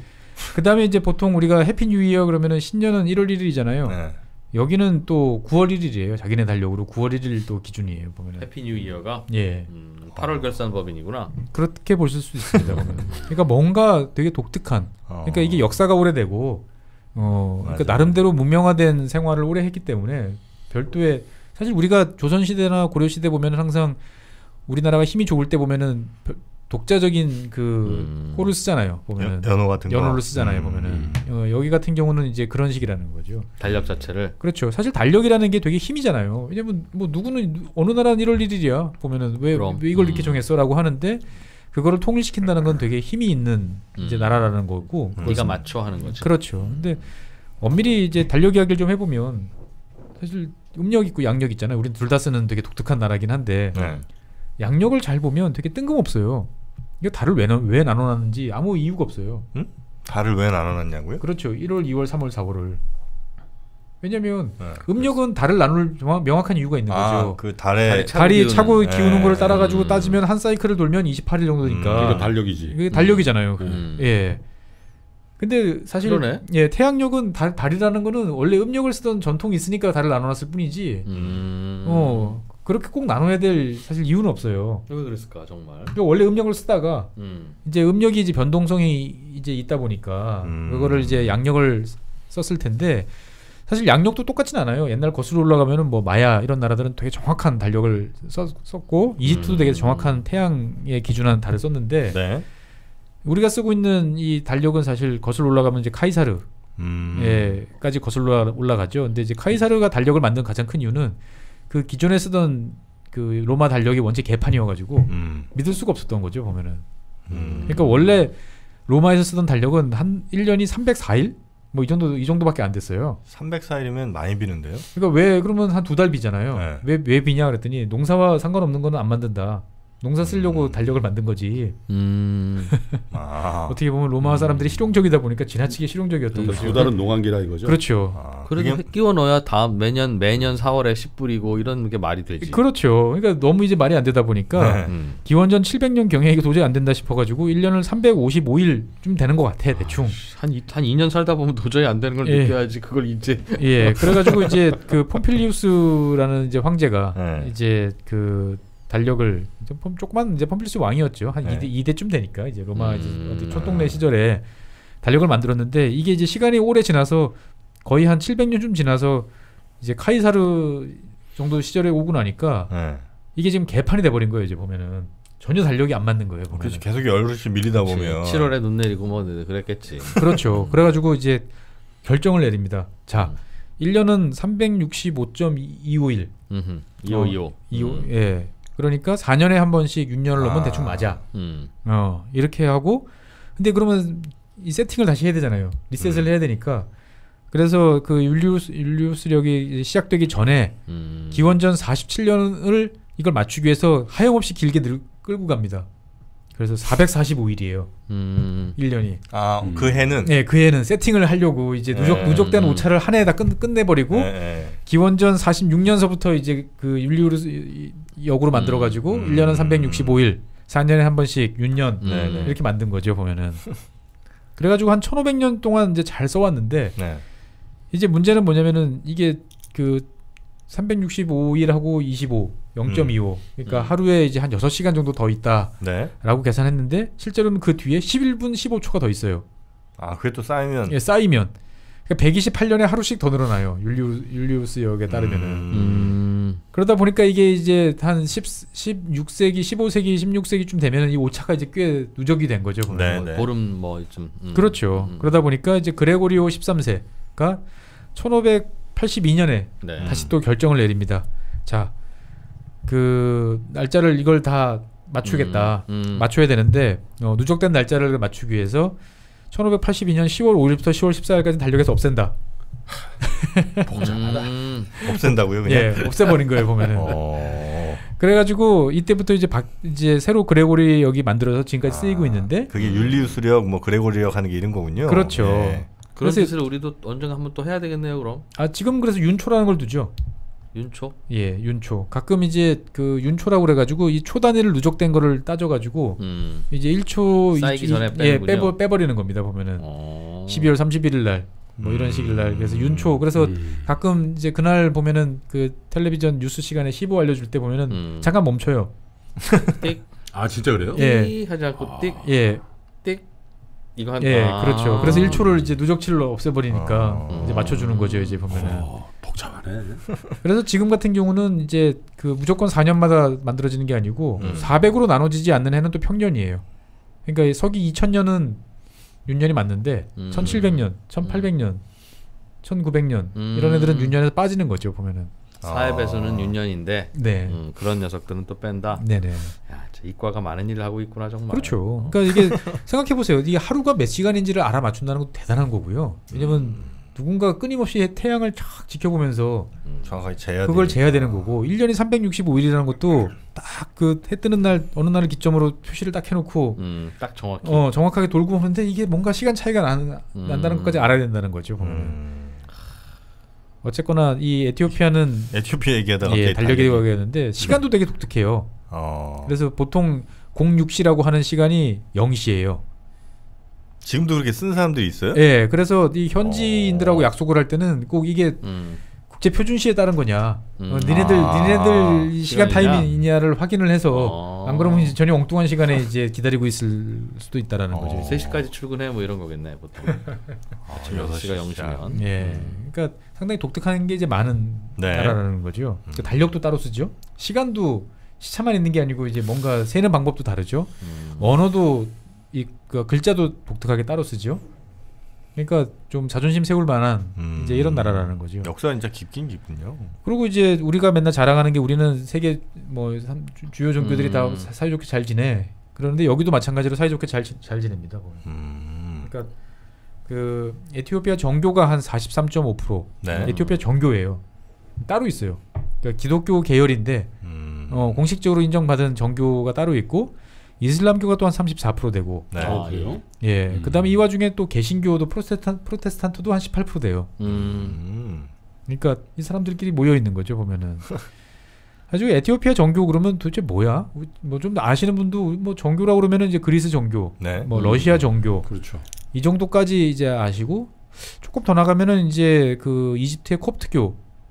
그다음에 이제 보통 우리가 해피 뉴 이어 그러면은 신년은 일월 일일이잖아요. 네. 여기는 또 구월 일일이에요. 자기네 달력으로 구월 일일 또 기준이에요. 보면은. 해피 뉴 이어가 예. 음, 팔월 결산 법인이구나. 그렇게 보실 수 있습니다. 보면. 그러니까 뭔가 되게 독특한. 그러니까 이게 역사가 오래되고 어 그러니까 맞아요. 나름대로 문명화된 생활을 오래 했기 때문에 별도의 사실 우리가 조선 시대나 고려 시대 보면은 항상 우리나라가 힘이 좋을 때 보면은 독자적인 그 음. 호를 쓰잖아요. 보면은 연, 연어 같은 거. 연호를 쓰잖아요. 음. 보면은 어, 여기 같은 경우는 이제 그런 식이라는 거죠. 달력 자체를. 그렇죠. 사실 달력이라는 게 되게 힘이잖아요. 왜냐면 뭐 누구는 어느 나라는 일월 일일이야. 보면은 왜, 그럼. 왜 이걸 이렇게 음. 정했어라고 하는데 그거를 통일시킨다는 건 되게 힘이 있는 이제 음. 나라라는 거고. 음. 네가 맞춰 하는 거지. 그렇죠. 근데 엄밀히 이제 달력 이야기를 좀 해보면 사실 음력 있고 양력 있잖아요. 우린 둘 다 쓰는 되게 독특한 나라긴 한데 네. 양력을 잘 보면 되게 뜬금없어요. 이거 달을 왜, 나- 왜 나눠놨는지 아무 이유가 없어요. 달을 왜 나눠놨냐고요? 그렇죠. 일월, 이월, 삼월, 사월을. 왜냐면 네. 음력은 달을 나눌 정확- 명확한 이유가 있는 아, 거죠. 그 달에 달이 차- 달이 기우는. 차고 기우는 네. 거를 따라가지고 음. 따지면 한 사이클을 돌면 이십팔 일 정도니까. 음. 이거 달력이지. 이게 달력이잖아요. 음. 예. 근데 사실 그러네. 예 태양력은 달, 달이라는 거는 원래 음력을 쓰던 전통이 있으니까 달을 나눠놨을 뿐이지. 음. 어 그렇게 꼭 나눠야 될 사실 이유는 없어요. 왜 그랬을까 정말. 그러니까 원래 음력을 쓰다가 음. 이제 음력이 이제 변동성이 이제 있다 보니까 음. 그거를 이제 양력을 썼을 텐데 사실 양력도 똑같진 않아요. 옛날 거슬러 올라가면은 뭐 마야 이런 나라들은 되게 정확한 달력을 썼, 썼고 이집트도 음. 되게 정확한 태양에 기준한 달을 썼는데 네. 우리가 쓰고 있는 이 달력은 사실 거슬러 올라가면 이제 카이사르 음. 예까지 거슬러 올라가죠. 근데 이제 카이사르가 달력을 만든 가장 큰 이유는 그 기존에 쓰던 그 로마 달력이 원체 개판이어가지고 음. 믿을 수가 없었던 거죠 보면은. 음. 그러니까 원래 로마에서 쓰던 달력은 한 일 년이 삼백사 일 뭐 이 정도 이 정도밖에 안 됐어요. 삼백사 일이면 많이 비는데요? 그러니까 왜 그러면 한 두 달 비잖아요. 네. 왜 왜 비냐 그랬더니 농사와 상관없는 거는 안 만든다. 농사 쓰려고 음. 달력을 만든 거지. 음. 아. 어떻게 보면 로마 사람들이 실용적이다 보니까 지나치게 실용적이었던 그 거죠. 두 달은 농한기라 이거죠. 그렇죠. 아, 그래도 그게- 해 끼워 넣어야 다음 매년 매년 사월에 씨 뿌리고 이런 게 말이 되지. 그렇죠. 그러니까 너무 이제 말이 안 되다 보니까 네. 음. 기원전 칠백 년 경에 이게 도저히 안 된다 싶어가지고 일 년을 삼백오십오 일쯤 되는 것 같아 대충. 한, 이- 한 이 년 살다 보면 도저히 안 되는 걸 예. 느껴야지. 그걸 이제 예, 그래가지고 이제 그 폼필리우스라는 이제 황제가 네. 이제 그 달력을 이제 폼- 조그만 이제 폼필리우스 왕이었죠. 한 네. 이 대, 이 대쯤 되니까 이제 로마 이제 음. 어디 촌동네 시절에 달력을 만들었는데 이게 이제 시간이 오래 지나서 거의 한 칠백 년쯤 지나서 이제 카이사르 정도 시절에 오고 나니까 네. 이게 지금 개판이 돼버린 거예요. 이제 보면은 전혀 달력이 안 맞는 거예요. 보면은. 그렇지 계속 열흘씩 밀리다 보면 칠월에 눈 내리고 뭐 그랬겠지. 그렇죠. 그래가지고 이제 결정을 내립니다. 자, 음. 일 년은 삼백육십오 점 이오 일. 음흠. 이오 이오. 이오 음. 예. 그러니까 사 년에 한 번씩 육 년을 넣으면 아. 대충 맞아. 음. 어, 이렇게 하고 근데 그러면 이 세팅을 다시 해야 되잖아요. 리셋을 음. 해야 되니까. 그래서 그 율리우스 율리우스력이 시작되기 전에 음. 기원전 사십칠 년을 이걸 맞추기 위해서 하염없이 길게 늘, 끌고 갑니다. 그래서 사백사십오 일이에요. 음. 일 년이. 아, 음. 그 해는 네, 그 해는 세팅을 하려고 이제 누적 네. 누적된 음. 오차를 한 해에다 끝, 끝내버리고 네, 네. 기원전 사십육 년서부터 이제 그 율리우스 역으로 만들어 가지고 음. 일 년은 삼백육십오 일, 사 년에 한 번씩 육 년 음. 네, 네. 이렇게 만든 거죠, 보면은. 그래 가지고 한 천오백 년 동안 이제 잘 써왔는데 네. 이제 문제는 뭐냐면은 이게 그 삼백육십오 일하고 이십오, 영 점 이오. 그러니까 음. 하루에 이제 한 여섯 시간 정도 더 있다라고 네. 계산했는데 실제로는 그 뒤에 십일 분 십오 초가 더 있어요. 아, 그게 또 쌓이면 예, 쌓이면 그러니까 백이십팔 년에 하루씩 더 늘어나요. 율리우, 율리우스 역에 따르면은. 음. 음. 그러다 보니까 이게 이제 한 십, 십육 세기, 십오 세기, 십육 세기쯤 되면은 이 오차가 이제 꽤 누적이 된 거죠. 보면. 네, 뭐 네. 보름 뭐좀 음. 그렇죠. 음. 그러다 보니까 이제 그레고리오 십삼 세가 천오백팔십이 년에 네. 다시 또 결정을 내립니다. 자, 그 날짜를 이걸 다 맞추겠다. 음. 음. 맞춰야 되는데 어, 누적된 날짜를 맞추기 위해서 천오백팔십이 년 시월 오 일부터 시월 십사 일까지 달력에서 없앤다. 음. 없앤다고요, 그냥? 예, 없애버린 거예요 보면은. 어. 그래가지고 이때부터 이제 박 이제 새로 그레고리 역이 만들어서 지금까지 쓰이고 있는데 그게 율리우스력, 뭐 그레고리력 하는 게 이런 거군요. 그렇죠. 예. 그런 그래서- 짓을 우리도 언젠가 한번 또 해야 되겠네요. 그럼 아 지금 그래서 윤초라는 걸 두죠. 윤초. 예, 윤초. 가끔 이제 그 윤초라고 그래가지고 이 초 단위를 누적된 거를 따져가지고 음. 이제 일 초 쌓이기 이- 전에 예, 빼는군요. 빼버, 빼버리는 겁니다 보면은. 어. 십이월 삼십일일 날 뭐 이런 식일 날 그래서 윤초 그래서 음. 가끔 이제 그날 보면은 그 텔레비전 뉴스 시간에 십오 알려줄 때 보면은 음. 잠깐 멈춰요. 띡. 아 진짜 그래요? 예. 띡 하지 않고 띡. 예, 띡. 이거 한. 예, 아. 그렇죠. 그래서 일 초를 이제 누적칠로 없애버리니까 아. 이제 맞춰주는 거죠 이제 보면은. 어, 복잡하네. 그래서 지금 같은 경우는 이제 그 무조건 사 년마다 만들어지는 게 아니고 음. 사백으로 나눠지지 않는 해는 또 평년이에요. 그러니까 서기 이천 년은 윤년이 맞는데 음. 천칠백 년, 천팔백 년, 천구백 년 음. 이런 애들은 윤년에서 빠지는 거죠 보면은. 사회 배수는 윤년인데 네, 음, 그런 녀석들은 또 뺀다. 네네. 야, 저 이과가 많은 일을 하고 있구나 정말. 그렇죠. 그러니까 이게 생각해 보세요. 이게 하루가 몇 시간인지를 알아맞춘다는 것도 대단한 거고요. 왜냐면 누군가 끊임없이 태양을 쫙 지켜보면서 음. 정확하게 재야 그걸 되니까. 재야 되는 거고 일 년이 삼백육십오 일이라는 것도 딱 그 해 뜨는 날 어느 날을 기점으로 표시를 딱 해놓고 음, 딱 정확히. 어 정확하게 돌고 오는데 이게 뭔가 시간 차이가 난, 음. 난다는 것까지 알아야 된다는 거죠 보면은. 음. 어쨌거나 이 에티오피아는 에티오피아 얘기하다가 예, 갑자기 달력이 달력이- 가겠는데 시간도 되게 독특해요. 어. 그래서 보통 공육 시라고 하는 시간이 영 시예요. 지금도 그렇게 쓴 사람들이 있어요? 예, 그래서 이 현지인들하고 어. 약속을 할 때는 꼭 이게 음. 국제 표준시에 따른 거냐, 음. 어, 니네들 아, 니네들 시간 시간이냐? 타임이냐를 확인을 해서 어. 안 그러면 이제 전혀 엉뚱한 시간에 이제 기다리고 있을 수도 있다라는 어. 거죠. 세 시까지 출근해 뭐 이런 거겠네 보통. 아침 여섯 시가 영 시면. 예, 그러니까 상당히 독특한 게 이제 많은 네. 나라라는 거죠. 그 달력도 따로 쓰죠. 시간도 시차만 있는 게 아니고 이제 뭔가 세는 방법도 다르죠. 음. 언어도 이 그 글자도 독특하게 따로 쓰죠. 그러니까 좀 자존심 세울 만한 음. 이제 이런 나라라는 거죠. 역사가 진짜 깊긴 깊군요. 그리고 이제 우리가 맨날 자랑하는 게 우리는 세계 뭐 삼- 주- 주요 종교들이 음. 다 사- 사이좋게 잘 지내. 그런데 여기도 마찬가지로 사이좋게 잘, 지- 잘 지냅니다. 보면. 음. 그러니까 그 에티오피아 정교가 한 사십삼 점 오 퍼센트. 네. 에티오피아 정교예요. 따로 있어요. 그러니까 기독교 계열인데 음. 어, 공식적으로 인정받은 정교가 따로 있고 이슬람교가 또한 삼십사 퍼센트 되고 네. 아, 그래요? 예. 음. 그다음에 이 와중에 또 개신교도 프로테스탄 프로테스탄트도 한 십팔 퍼센트 돼요. 음. 음. 그러니까 이 사람들끼리 모여 있는 거죠 보면은. 아주 에티오피아 정교 그러면 도대체 뭐야? 뭐 좀 아시는 분도 뭐 정교라고 그러면은 이제 그리스 정교, 네. 뭐 음. 러시아 정교 그렇죠. 이 정도까지 이제 아시고 조금 더 나가면은 이제 그 이집트의 콥트교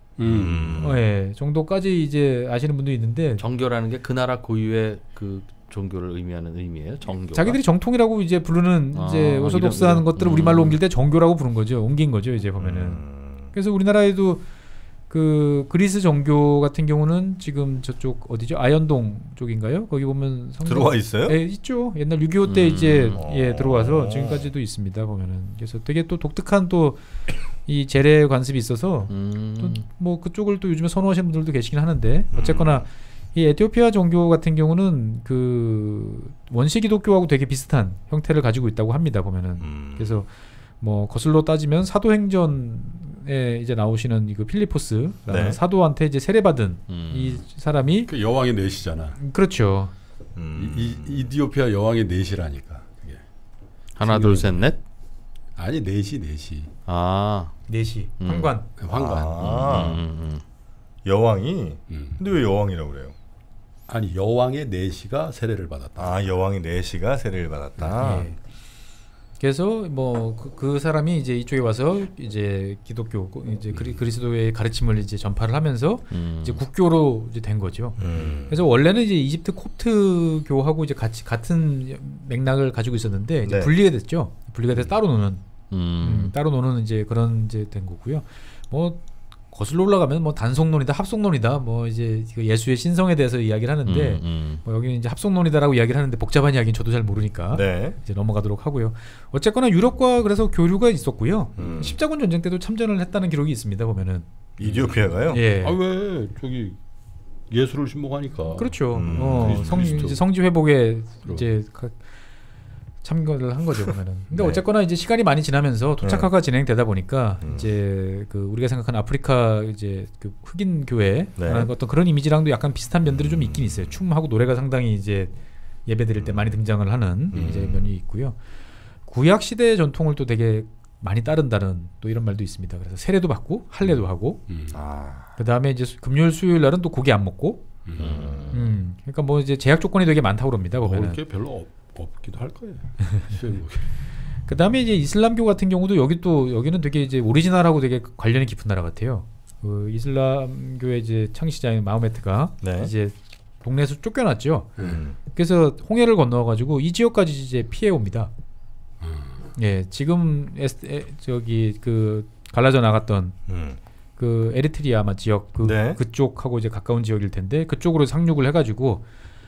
음. 어, 예, 정도까지 이제 아시는 분도 있는데 정교라는 게 그 나라 고유의 그 종교를 의미하는 의미예요. 정교. 자기들이 정통이라고 이제 부르는 아, 이제 오소독스한 이름, 것들을 이름. 우리말로 음. 옮길 때 정교라고 부른 거죠. 옮긴 거죠 이제 보면은. 음. 그래서 우리나라에도 그 그리스 정교 같은 경우는 지금 저쪽 어디죠? 아현동 쪽인가요? 거기 보면 성당- 들어와 있어요? 예, 있죠. 옛날 육이오 때 음. 이제 어. 예 들어와서 지금까지도 있습니다. 보면은 그래서 되게 또 독특한 또 이 재래 관습이 있어서 음. 또 뭐 그쪽을 또 요즘에 선호하시는 분들도 계시긴 하는데 어쨌거나 이 에티오피아 정교 같은 경우는 그 원시 기독교하고 되게 비슷한 형태를 가지고 있다고 합니다. 보면은 음. 그래서 뭐 거슬러 따지면 사도행전에 이제 나오시는 이그 필리포스라는 네. 사도한테 이제 세례받은 음. 이 사람이 그 여왕의 넷이잖아. 그렇죠. 음. 이, 이 이디오피아 여왕의 넷이라니까. 그게. 하나 둘 셋 넷. 아니 넷이 넷이. 아. 내시 음. 황관. 황관. 아. 음, 음, 음. 여왕이 음. 근데 왜 여왕이라고 그래요? 아니 여왕의 넷이가 세례를 받았다. 아 여왕이 내시가 세례를 받았다. 예. 그래서 뭐그 그 사람이 이제 이쪽에 와서 이제 기독교 이제 그리, 그리스도의 가르침을 이제 전파를 하면서 음. 이제 국교로 이제 된 거죠. 음. 그래서 원래는 이제 이집트 콥트교하고 이제 같이 같은 맥락을 가지고 있었는데 이제 네. 분리가 됐죠. 분리가 돼서 따로 노는 음. 음, 따로 노는 이제 그런 이제 된 거고요. 뭐 거슬러 올라가면 뭐 단속론이다, 합속론이다, 뭐 이제 그 예수의 신성에 대해서 이야기를 하는데 음, 음. 뭐 여기는 이제 합속론이다라고 이야기를 하는데 복잡한 이야기는 저도 잘 모르니까 네. 이제 넘어가도록 하고요. 어쨌거나 유럽과 그래서 교류가 있었고요. 음. 십자군 전쟁 때도 참전을 했다는 기록이 있습니다. 보면은 이디오피아가요? 예. 아 왜 저기 예수를 신봉하니까. 그렇죠. 음, 어, 그리스도, 성, 그리스도. 이제 성지 회복에 그럼. 이제 가- 참가를 한 거죠 보면은. 근데 네. 어쨌거나 이제 시간이 많이 지나면서 도착화가 진행되다 보니까 음. 이제 그 우리가 생각하는 아프리카 이제 그 흑인 교회 네. 어떤 그런 이미지랑도 약간 비슷한 면들이 좀 있긴 있어요. 춤하고 노래가 상당히 이제 예배드릴 때 많이 등장을 하는 음. 이제 면이 있고요. 구약 시대의 전통을 또 되게 많이 따른다는 또 이런 말도 있습니다. 그래서 세례도 받고 할례도 하고 음. 아. 그 다음에 이제 수- 금요일 수요일 날은 또 고기 안 먹고 음. 음 그러니까 뭐 이제 제약 조건이 되게 많다고 그럽니다. 보면은 먹을 게 별로 없, 없기도 할 거예요. 수행복이. 그다음에 이제 이슬람교 같은 경우도 여기 또 여기는 되게 이제 오리지널하고 되게 관련이 깊은 나라 같아요. 그 이슬람교의 이제 창시자인 마호메트가 네. 이제 동네에서 쫓겨났죠. 음. 그래서 홍해를 건너가지고 이 지역까지 이제 피해 옵니다. 예, 지금 에스, 에, 저기 그 갈라져 나갔던 음. 그 에리트리아 아마 지역 그 네. 그쪽하고 이제 가까운 지역일 텐데 그쪽으로 상륙을 해가지고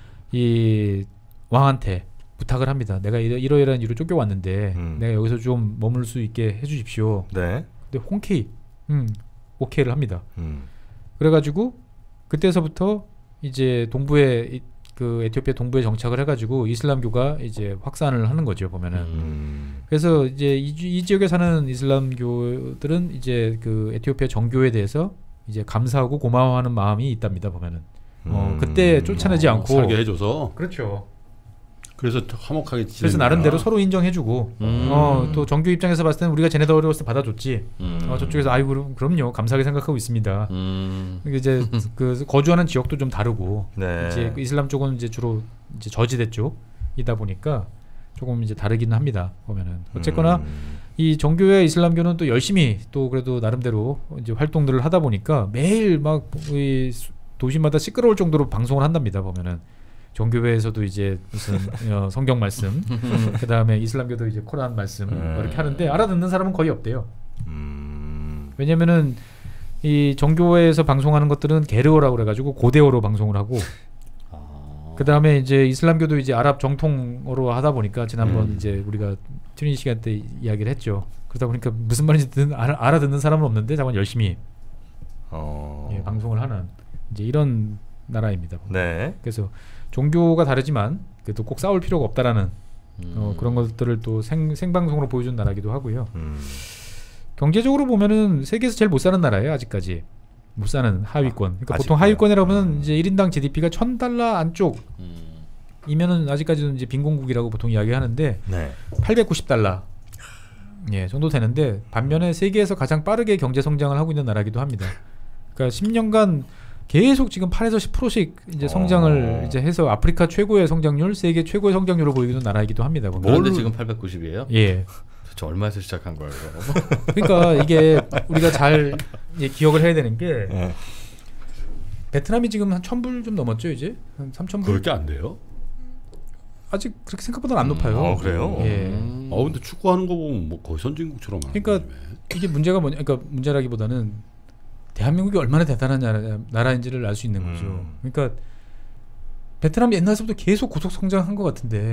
이 왕한테 부탁을 합니다. 내가 이러, 이러이러한 이유로 쫓겨왔는데 음. 내가 여기서 좀 머물 수 있게 해주십시오. 네. 근데 홍케이, 음, 오케이를 합니다. 음. 그래가지고 그때서부터 이제 동부에 이- 그 에티오피아 동부에 정착을 해가지고 이슬람교가 이제 확산을 하는 거죠 보면은. 음. 그래서 이제 이, 지- 이 지역에 사는 이슬람교들은 이제 그 에티오피아 정교에 대해서 이제 감사하고 고마워하는 마음이 있답니다 보면은. 어, 음. 그때 쫓아내지 어, 않고. 살게 해줘서 그렇죠. 그래서 화목하게 그래서 지내는구나. 나름대로 서로 인정해주고, 음. 어, 또 정교 입장에서 봤을 때는 우리가 쟤네들 어려웠을 때 받아줬지. 음. 어, 저쪽에서 아이고 그럼- 그럼요 감사하게 생각하고 있습니다. 음. 이게 이제 그 거주하는 지역도 좀 다르고, 네. 이제 그 이슬람 쪽은 이제 주로 이제 저지대 쪽이다 보니까 조금 이제 다르기는 합니다 보면은. 어쨌거나 음. 이 정교회 이슬람교는 또 열심히 또 그래도 나름대로 이제 활동들을 하다 보니까 매일 막 이 도시마다 시끄러울 정도로 방송을 한답니다 보면은. 정교회에서도 이제 무슨 어, 성경 말씀, 그 다음에 이슬람교도 이제 코란 말씀 음. 뭐 이렇게 하는데 알아듣는 사람은 거의 없대요. 음. 왜냐면은 이 정교회에서 방송하는 것들은 게르어라고 그래가지고 고대어로 방송을 하고, 아. 그 다음에 이제 이슬람교도 이제 아랍 정통어로 하다 보니까 지난번 음. 이제 우리가 튜닝 시간 때 이야기를 했죠. 그러다 보니까 무슨 말인지 듣는, 알아, 알아듣는 사람은 없는데 다만 열심히 어. 예, 방송을 하는 이제 이런 나라입니다. 네. 그래서 종교가 다르지만 그래도 꼭 싸울 필요가 없다라는 음. 어, 그런 것들을 또 생, 생방송으로 보여준 나라기도 하고요. 음. 경제적으로 보면은 세계에서 제일 못 사는 나라예요 아직까지. 못 사는 하위권. 그러니까 보통 아직도요? 하위권이라면 이제 일 인당 지디피가 천 달러 안쪽이면은 음. 아직까지는 이제 빈곤국이라고 보통 이야기하는데 네. 팔백구십 달러 예 정도 되는데, 반면에 세계에서 가장 빠르게 경제 성장을 하고 있는 나라기도 합니다. 그러니까 십 년간 계속 지금 팔에서 십 퍼센트씩 이제 성장을 어. 이제 해서 아프리카 최고의 성장률, 세계 최고의 성장률을 보이는 나라이기도 합니다. 보면. 그런데 지금 팔백구십이에요? 예. 저 얼마에서 시작한 거예요? 그러니까 이게 우리가 잘 예, 기억을 해야 되는 게 네. 베트남이 지금 한 천 불 좀 넘었죠 이제 한 삼천 불. 그렇게 안 돼요? 아직 그렇게 생각보다는 안 높아요. 어, 그래요? 예. 음. 아 근데 축구하는 거 보면 뭐 거의 선진국처럼 하는 그러니까 거지. 이게 문제가 뭐냐? 그러니까 문제라기보다는 대한민국이 얼마나 대단한 나라, 나라인지를 알 수 있는 거죠. 음. 그러니까 베트남이 옛날부터 계속 고속 성장한 것 같은데.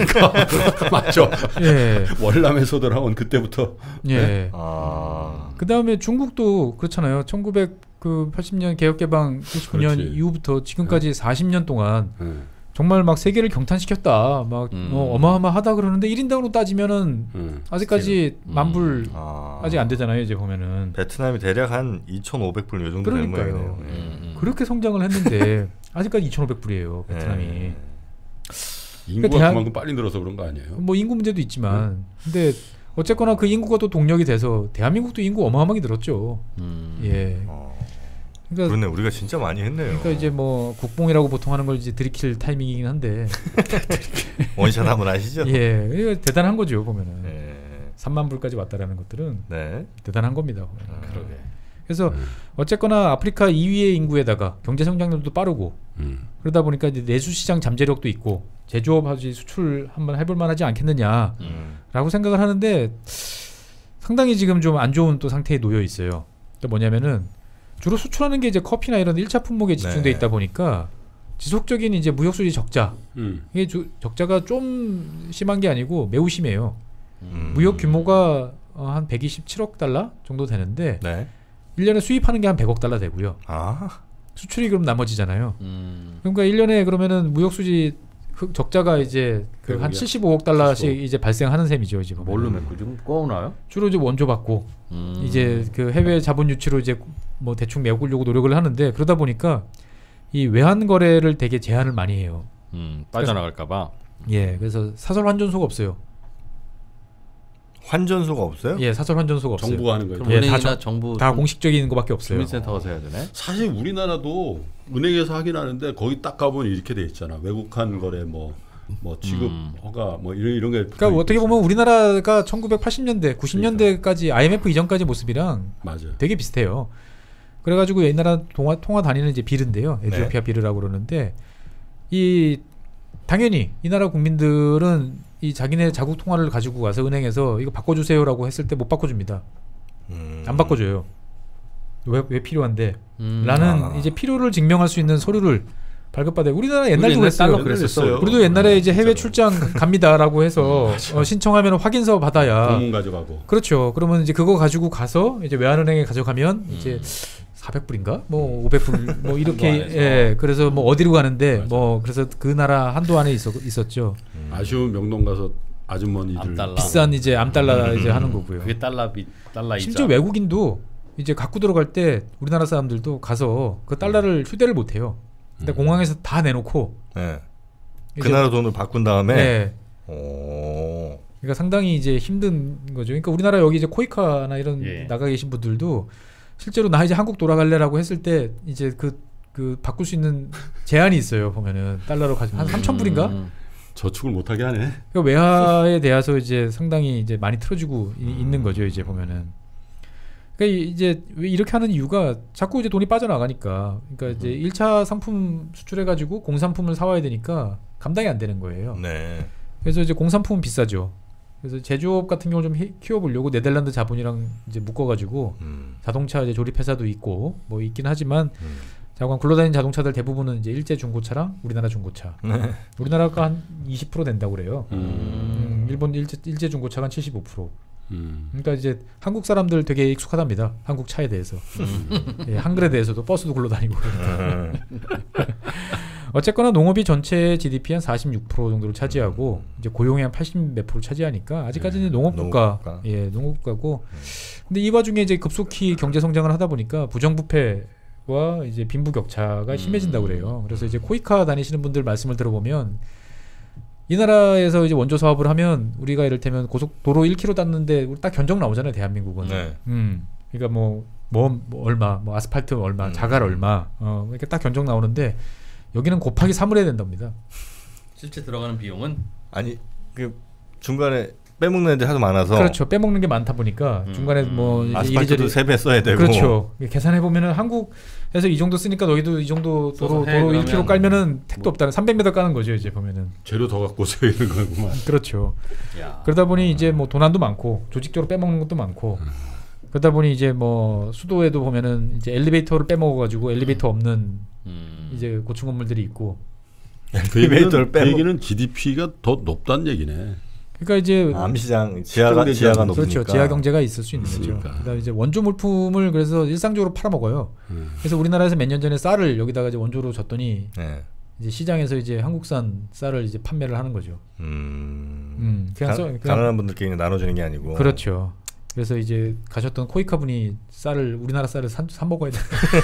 맞죠. 예. 월남에서도 나온 그때부터 예. 아. 그 다음에 중국도 그렇잖아요. 천구백팔십 년 개혁개방 구십구 년 그렇지. 이후부터 지금까지 사십 년 동안 네. 정말 막 세계를 경탄시켰다. 막 음. 어, 어마어마하다 그러는데 일 인당으로 따지면은 네. 아직까지 음. 만불 아. 아직 안 되잖아요. 이제 보면은 베트남이 대략 한 이천오백 불 요 정도 되는 그러니까요. 모양이네요. 예. 음, 음. 그렇게 성장을 했는데 아직까지 이천오백 불이에요. 베트남이. 예. 인구가 대한- 그만큼 빨리 늘어서 그런 거 아니에요? 뭐 인구 문제도 있지만 근데 어쨌거나 그 인구가 또 동력이 돼서 대한민국도 인구 어마어마하게 늘었죠. 음. 예. 어. 그러니까 그렇네. 우리가 진짜 많이 했네요. 그러니까 이제 뭐 국뽕이라고 보통 하는 걸 이제 들이킬 타이밍이긴 한데 원샷 한번 하시죠. 예, 이거 대단한 거죠 보면은 예. 삼만 불까지 왔다라는 것들은 네. 대단한 겁니다. 보면은. 그러게. 그래서 음. 어쨌거나 아프리카 이 위의 인구에다가 경제 성장률도 빠르고 음. 그러다 보니까 이제 내수 시장 잠재력도 있고 제조업 하지 수출 한번 해볼 만하지 않겠느냐라고 음. 생각을 하는데 상당히 지금 좀 안 좋은 또 상태에 놓여 있어요. 또 뭐냐면은 주로 수출하는 게 이제 커피나 이런 일 차 품목에 집중돼 네. 있다 보니까 지속적인 이제 무역 수지 적자, 음. 이게 주, 적자가 좀 심한 게 아니고 매우 심해요. 음. 무역 규모가 어, 한 백이십칠억 달러 정도 되는데 네. 일 년에 수입하는 게 한 백억 달러 되고요. 아. 수출이 그럼 나머지잖아요. 음. 그러니까 일 년에 그러면은 무역 수지 흑- 적자가 이제 그 한 백억이야? 칠십오억 달러씩 칠십오. 이제 발생하는 셈이죠 지금. 뭘로 맺고 지금 꼬우나요? 주로 이제 원조 받고 음. 이제 그 해외 자본 유치로 이제 뭐 대충 메꾸려고 노력을 하는데 그러다 보니까 이 외환 거래를 되게 제한을 많이 해요. 음, 빠져나갈까봐. 예, 그래서 사설 환전소가 없어요. 환전소가 없어요? 예, 사설 환전소가 없어요. 정부가 하는 거예요. 그럼 예, 은행이나 다 정- 정부 다 공식적인 거밖에 없어요. 주민센터 가서 해야 되네. 사실 우리나라도 은행에서 하긴 하는데 거기 딱 가보면 이렇게 돼 있잖아. 외국한 거래 뭐 뭐 취급 음. 허가 뭐 이런 이런 게. 그러니까 뭐 어떻게 보면 우리나라가 천구백팔십 년대, 구십 년대까지 그러니까. 아이엠에프 이전까지 모습이랑 맞아요. 되게 비슷해요. 그래가지고 옛날에 통화 통화 다니는 이제 비르인데요, 에티오피아 네. 비르라고 그러는데 이 당연히 이 나라 국민들은 이 자기네 자국 통화를 가지고 와서 은행에서 이거 바꿔주세요라고 했을 때 못 바꿔줍니다. 음. 안 바꿔줘요. 왜, 왜 필요한데? 음. 라는 아. 이제 필요를 증명할 수 있는 서류를 발급받아요. 우리나라 옛날도 우리 그랬어요. 그랬었어요. 우리도 옛날에 이제 해외 출장 갑니다라고 해서 어, 신청하면 확인서 받아야 공문 가져가고. 그렇죠. 그러면 이제 그거 가지고 가서 이제 외환은행에 가져가면 음. 이제 사백 불인가? 뭐 오백 불 뭐 이렇게 예. 그래서 뭐 어디로 가는데 맞아. 뭐 그래서 그 나라 한도 안에 있었, 있었죠. 음. 아쉬운 명동 가서 아주머니들 암달러. 비싼 이제 암달러 음. 이제 하는 거고요. 그게 달러 비 달러 이자. 심지어 외국인도 이제 갖고 들어갈 때 우리나라 사람들도 가서 그 달러를 휴대를 못 해요. 근데 음. 공항에서 다 내놓고 네. 그 나라 돈을 바꾼 다음에 네. 오. 그러니까 상당히 이제 힘든 거죠. 그러니까 우리나라 여기 이제 코이카나 이런 예. 나가 계신 분들도 실제로 나 이제 한국 돌아갈래라고 했을 때 이제 그, 그 바꿀 수 있는 제한이 있어요. 보면은 달러로 가지고 한 삼천 불인가? 음. 저축을 못하게 하네. 그러니까 외화에 대해서 이제 상당히 이제 많이 틀어지고 음. 있는 거죠. 이제 보면은. 그러니까 이제 왜 이렇게 하는 이유가 자꾸 이제 돈이 빠져나가니까. 그러니까 음. 이제 일 차 상품 수출해가지고 공산품을 사와야 되니까 감당이 안 되는 거예요. 네. 그래서 이제 공산품은 비싸죠. 그래서 제조업 같은 경우를 좀 키워보려고 네덜란드 자본이랑 이제 묶어가지고 음. 자동차 이제 조립 회사도 있고 뭐 있긴 하지만 음. 자관 굴러다니는 자동차들 대부분은 이제 일제 중고차랑 우리나라 중고차. 네. 우리나라가 한 이십 퍼센트 된다고 그래요. 음. 음, 일본 일제, 일제 중고차가 한 칠십오 퍼센트. 음. 그러니까 이제 한국 사람들 되게 익숙하답니다. 한국 차에 대해서. 음. 예, 한글에 대해서도 버스도 굴러다니고. 어쨌거나 농업이 전체 지디피 한 사십육 퍼센트 정도를 차지하고 음. 이제 고용의 한 팔십 몇 프로 차지하니까 아직까지는 네. 농업국가, 농업국가, 예, 농업국가고. 음. 근데 이 와중에 이제 급속히 경제 성장을 하다 보니까 부정부패와 이제 빈부격차가 심해진다고 그래요. 그래서 이제 코이카 다니시는 분들 말씀을 들어보면 이 나라에서 이제 원조 사업을 하면 우리가 이를테면 고속도로 일 킬로미터 땄는데 우리 딱 견적 나오잖아요, 대한민국은. 네. 음, 그러니까 뭐, 뭐, 뭐 얼마, 뭐 아스팔트 얼마, 음. 자갈 얼마, 어, 이렇게 딱 견적 나오는데. 여기는 곱하기 삼을 해야 된답니다. 실제 들어가는 비용은 아니 그 중간에 빼먹는 애들 하도 많아서 그렇죠. 빼먹는 게 많다 보니까 음. 중간에 뭐 아스팔트도 세 배 써야 되고 그렇죠. 계산해 보면은 한국에서 이 정도 쓰니까 너희도 이 정도 도로 도로 일 킬로미터 깔면은 택도 뭐 없다는 삼백 미터 까는 거죠. 이제 보면은 재료 더 갖고 오세요 이런 거구만. 그렇죠. 야. 그러다 보니 이제 뭐 도난도 많고 조직적으로 빼먹는 것도 많고 음. 그러다 보니 이제 뭐 수도에도 보면은 이제 엘리베이터를 빼먹어가지고 엘리베이터 없는 음. 이제 고층 건물들이 있고 엘리베이터를 빼먹. 얘기는 지디피가 더 높다는 얘기네. 그러니까 이제 암시장 지하가 지하가 높으니까 그렇죠. 지하 경제가 있을 수 있는 거죠. 그다음에 이제 원조 물품을 그래서 일상적으로 팔아 먹어요. 음. 그래서 우리나라에서 몇 년 전에 쌀을 여기다가 이제 원조로 줬더니 네. 이제 시장에서 이제 한국산 쌀을 이제 판매를 하는 거죠. 음. 음. 그냥, 가, 써, 그냥 가난한 분들끼리 나눠주는 게 아니고. 그렇죠. 그래서 이제 가셨던 코이카 분이 쌀을 우리나라 쌀을 사, 사 먹어야 돼.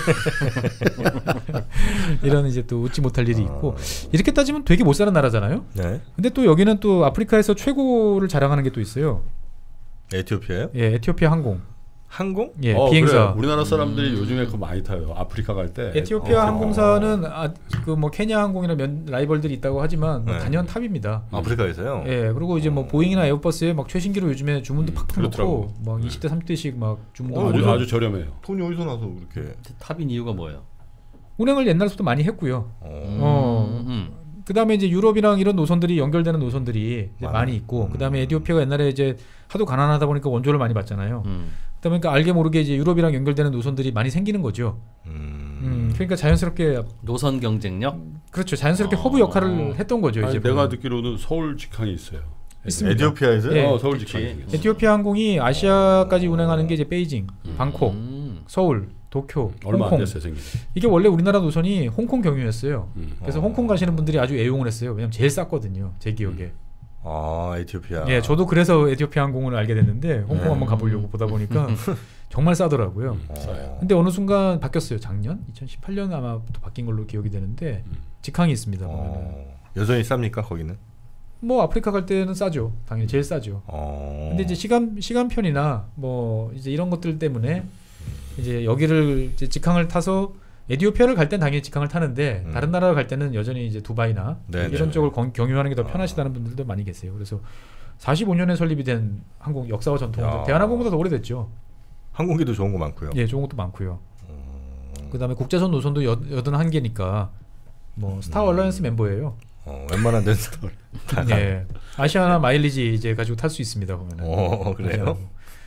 이런 이제 또 웃지 못할 일이 있고 이렇게 따지면 되게 못 사는 나라잖아요. 네. 근데 또 여기는 또 아프리카에서 최고를 자랑하는 게 또 있어요. 에티오피아요? 예, 에티오피아 항공. 항공? 예, 어, 비행사. 그래. 우리나라 사람들이 음. 요즘에 그거 많이 타요. 아프리카 갈 때. 에티오피아 어. 항공사는 아, 그 뭐 케냐 항공이나 면 라이벌들이 있다고 하지만 뭐 네. 단연 탑입니다. 아프리카에서요? 예, 그리고 이제 뭐 어. 보잉이나 에어버스에 막 최신기로 요즘에 주문도 팍 틀어놓고 막 이십 대 삼십 대씩 막 주문도 어, 아주, 아주 저렴해요. 돈이 어디서 나서 그렇게 탑인 이유가 뭐예요? 운행을 옛날부터 많이 했고요. 어. 어. 음. 그다음에 이제 유럽이랑 이런 노선들이 연결되는 노선들이 이제 많이 있고 음. 그다음에 에티오피아가 옛날에 이제 하도 가난하다 보니까 원조를 많이 받잖아요. 음. 그다음에 그러니까 알게 모르게 이제 유럽이랑 연결되는 노선들이 많이 생기는 거죠. 음. 음. 그러니까 자연스럽게 노선 경쟁력? 그렇죠. 자연스럽게 어. 허브 역할을 했던 거죠. 아니, 이제 내가 보면. 듣기로는 서울 직항이 있어요. 있습니다. 에티오피아에서요? 네. 어, 서울 직항이. 에티오피아 항공이 아시아까지 운행하는 게 이제 베이징, 음. 방콕, 서울, 도쿄, 얼마 홍콩. 안 됐어요, 생긴. 이게 원래 우리나라 노선이 홍콩 경유였어요. 음. 그래서 어. 홍콩 가시는 분들이 아주 애용을 했어요. 왜냐면 제일 쌌거든요. 제 기억에. 음. 아, 에티오피아. 예, 저도 그래서 에티오피아 항공을 알게 됐는데 홍콩 음. 한번 가보려고 보다 보니까 정말 싸더라고요. 음, 어. 근데 어느 순간 바뀌었어요. 작년, 이천십팔 년 아마부터 바뀐 걸로 기억이 되는데 음. 직항이 있습니다. 어. 여전히 쌉니까 거기는? 뭐 아프리카 갈 때는 싸죠. 당연히 제일 싸죠. 어. 근데 이제 시간 시간편이나 뭐 이제 이런 것들 때문에 이제 여기를 이제 직항을 타서 에티오피아를 갈 땐 당연히 직항을 타는데 음. 다른 나라를 갈 때는 여전히 이제 두바이나 네, 이런 네, 쪽을 건- 경유하는 게 더 편하시다는 분들도 많이 계세요. 그래서 사십오 년에 설립이 된 항공 역사와 전통은 야. 대한항공보다 더 오래됐죠. 항공기도 좋은 거 많고요. 예, 좋은 것도 많고요. 음. 그다음에 국제선 노선도 여, 여든한 개니까 뭐 스타 얼라이언스 멤버예요. 어, 웬만한 데는 예, 아시아나 마일리지 이제 가지고 탈 수 있습니다 보면은. 어, 그래요?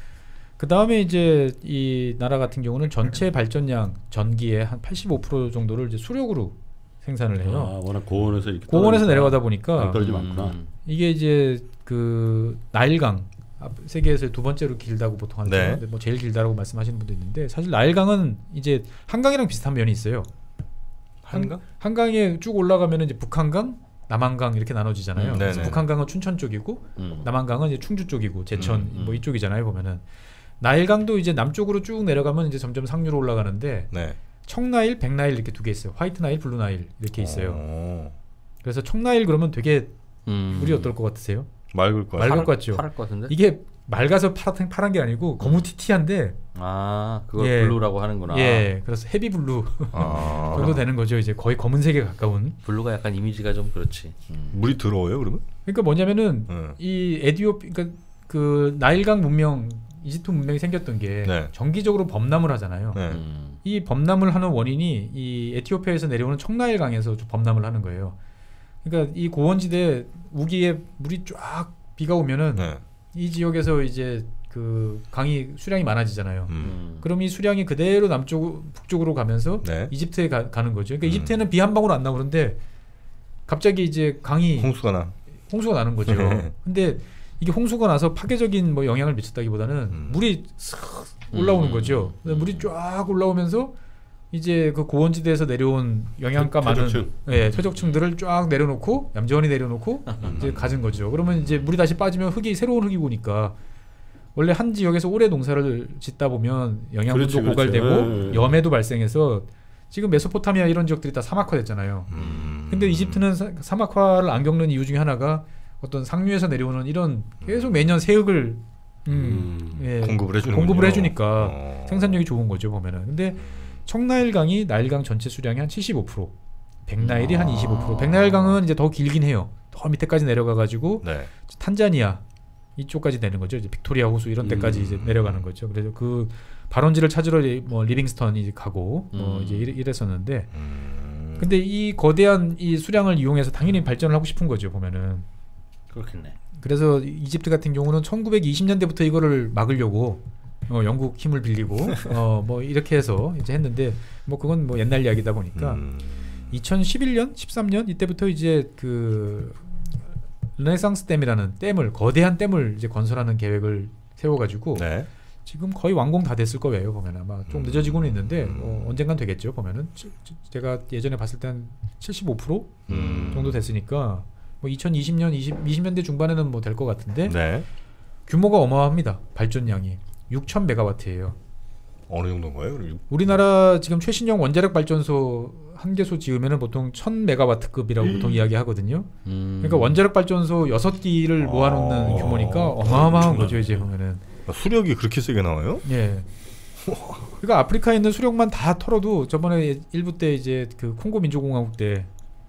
그 다음에 이제 이 나라 같은 경우는 전체 발전량 전기의 한 팔십오 퍼센트 정도를 이제 수력으로 생산을 해요. 아, 워낙 고온에서 이렇게 고온에서 떨어지니까 내려가다 보니까 낭떨어지 많구나. 음. 이게 이제 그 나일강 앞- 세계에서 두 번째로 길다고 보통 하죠. 네. 근데 뭐 제일 길다라고 말씀하시는 분도 있는데 사실 나일강은 이제 한강이랑 비슷한 면이 있어요. 한강? 한강에 쭉 올라가면 이제 북한강, 남한강 이렇게 나눠지잖아요. 음, 그래서 네네. 북한강은 춘천 쪽이고 음. 남한강은 이제 충주 쪽이고 제천 음, 음. 뭐 이쪽이잖아요 보면은. 나일강도 이제 남쪽으로 쭉 내려가면 이제 점점 상류로 올라가는데 네. 청나일, 백나일 이렇게 두 개 있어요. 화이트 나일, 블루 나일 이렇게 있어요. 어, 그래서 청나일 그러면 되게 음. 물이 어떨 것 같으세요? 맑을 거야. 맑을 파랄- 것 같죠? 파랄 것 같은데? 이게 맑아서 파란, 파란 게 아니고 거무튀튀한데 아, 그걸 예. 블루라고 하는구나. 예, 그래서 헤비 블루 아. 정도 되는 거죠. 이제 거의 검은색에 가까운. 블루가 약간 이미지가 좀 그렇지. 음. 물이 더러워요, 그러면? 그러니까 뭐냐면은 네. 이 에디오피 그러니까 그 나일강 문명, 이집트 문명이 생겼던 게 네. 정기적으로 범람을 하잖아요. 네. 음. 이 범람을 하는 원인이 이 에티오피아에서 내려오는 청나일강에서 좀 범람을 하는 거예요. 그러니까 이 고원지대 우기에 물이 쫙 비가 오면은 네. 이 지역에서 이제 그 강이 수량이 많아지잖아요. 음. 음. 그럼 이 수량이 그대로 남쪽 북쪽으로 가면서 네. 이집트에 가, 는 거죠. 그러니까 음. 이집트에는 비 한 방울 안 나고 그런데 갑자기 이제 강이 홍수가 나. 홍수가 나는 거죠. 네. 근데 이게 홍수가 나서 파괴적인 뭐 영향을 미쳤다기보다는 음. 물이 싹 올라오는 음. 거죠. 물이 쫙 올라오면서 이제 그 고원지대에서 내려온 영양가 많은 퇴적층. 예, 퇴적층들을 쫙 내려놓고 얌전히 내려놓고 음. 이제 가진 거죠. 그러면 이제 물이 다시 빠지면 흙이 새로운 흙이 오니까 원래 한 지역에서 오래 농사를 짓다 보면 영양분도 그렇지, 그렇지. 고갈되고 예, 예. 염해도 발생해서 지금 메소포타미아 이런 지역들이 다 사막화됐잖아요. 음. 근데 이집트는 사, 사막화를 안 겪는 이유 중에 하나가 어떤 상류에서 내려오는 이런 계속 매년 새흙을 음, 음. 예, 공급을 해주는 공급을 해주니까 어. 생산력이 좋은 거죠 보면은. 근데 청나일강이 나일강 전체 수량이 한 칠십오 퍼센트, 백나일이 한 이십오 퍼센트. 백나일강은 이제 더 길긴 해요. 더 밑에까지 내려가 가지고 네. 탄자니아 이쪽까지 되는 거죠. 이제 빅토리아 호수 이런 데까지 음. 이제 내려가는 거죠. 그래서 그 발원지를 찾으러 뭐 리빙스턴이 가고 뭐 음. 이제 이래- 이랬었는데, 음. 근데 이 거대한 이 수량을 이용해서 당연히 발전을 하고 싶은 거죠 보면은. 그렇겠네. 그래서 이집트 같은 경우는 천구백이십 년대부터 이거를 막으려고 어, 영국 힘을 빌리고 어, 뭐 이렇게 해서 이제 했는데 뭐 그건 뭐 옛날 이야기다 보니까 음. 이천십일 년, 십삼 년 이때부터 이제 그 르네상스 댐이라는 댐을 거대한 댐을 이제 건설하는 계획을 세워가지고 네. 지금 거의 완공 다 됐을 거예요 보면 아마 좀 음. 늦어지고는 있는데 음. 어, 언젠간 되겠죠 보면은 치- 치- 제가 예전에 봤을 때 한 칠십오 퍼센트 음. 정도 됐으니까 뭐 이천이십 년, 이십, 이십 년대 중반에는 뭐 될 것 같은데 네. 규모가 어마어마합니다. 발전량이 육천 메가와트예요. 어느 정도인가요? 그럼 육- 우리나라 지금 최신형 원자력 발전소 한 개소 지으면은 보통 천 메가와트급이라고 보통 이야기하거든요. 음. 그러니까 원자력 발전소 여섯 기를 모아놓는 아, 규모니까 어마어마한 엄청나네. 거죠 이제 보면은. 아, 수력이 그렇게 세게 나와요? 예. 그러니까 아프리카에 있는 수력만 다 털어도 저번에 일부 때 이제 그 콩고 민주공화국 때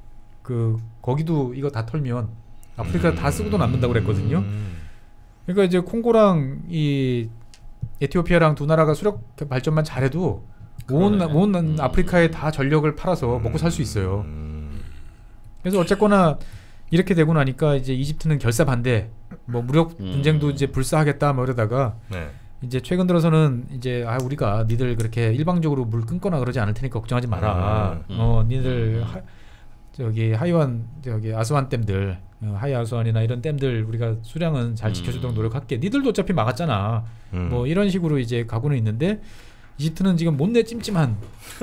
그 거기도 이거 다 털면 아프리카 다 쓰고도 남는다고 그랬거든요. 음. 그러니까 이제 콩고랑 이 에티오피아랑 두 나라가 수력 발전만 잘해도 온, 그러네. 온 음. 아프리카에 다 전력을 팔아서 먹고 살 수 있어요. 음. 그래서 어쨌거나 이렇게 되고 나니까 이제 이집트는 결사 반대, 뭐 무력 음. 분쟁도 이제 불사하겠다 뭐 이러다가 네. 이제 최근 들어서는 이제 아 우리가 니들 그렇게 일방적으로 물 끊거나 그러지 않을 테니까 걱정하지 마라. 음. 어 니들 음. 하, 저기 하이완 저기 아스완 댐들, 어, 하이 아스완이나 이런 댐들 우리가 수량은 잘 지켜주도록 음. 노력할게. 니들도 어차피 막았잖아. 음. 뭐 이런 식으로 이제 가고는 있는데 이집트는 지금 못내 찜찜한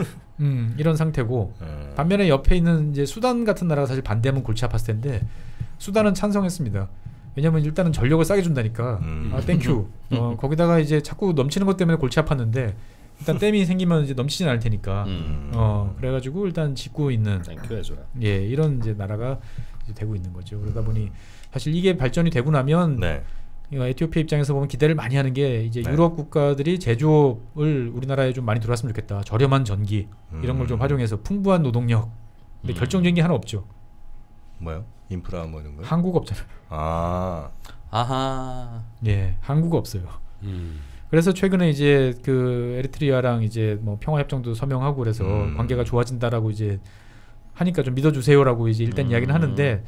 음, 이런 상태고 음. 반면에 옆에 있는 이제 수단 같은 나라가 사실 반대하면 골치 아팠을 텐데 수단은 찬성했습니다. 왜냐면 일단은 전력을 싸게 준다니까. 음. 아 땡큐. 어, 거기다가 이제 자꾸 넘치는 것 때문에 골치 아팠는데 일단 댐이 생기면 이제 넘치진 않을 테니까. 음. 어 그래가지고 일단 짓고 있는 땡큐 해줘요. 예 이런 이제 나라가 이제 되고 있는 거죠. 그러다 보니 사실 이게 발전이 되고 나면 네. 에티오피아 입장에서 보면 기대를 많이 하는 게 이제 네. 유럽 국가들이 제조업을 우리나라에 좀 많이 들어왔으면 좋겠다. 저렴한 전기 이런 걸 좀 음. 활용해서 풍부한 노동력. 근데 음. 결정적인 게 하나 없죠. 뭐요? 인프라 뭐 이런 거요? 한국 없잖아요. 아, 아하. 예, 한국 없어요. 음. 그래서 최근에 이제 그 에리트리아랑 이제 뭐 평화협정도 서명하고 그래서 음. 관계가 좋아진다라고 이제 하니까 좀 믿어주세요라고 이제 일단 음. 이야기는 하는데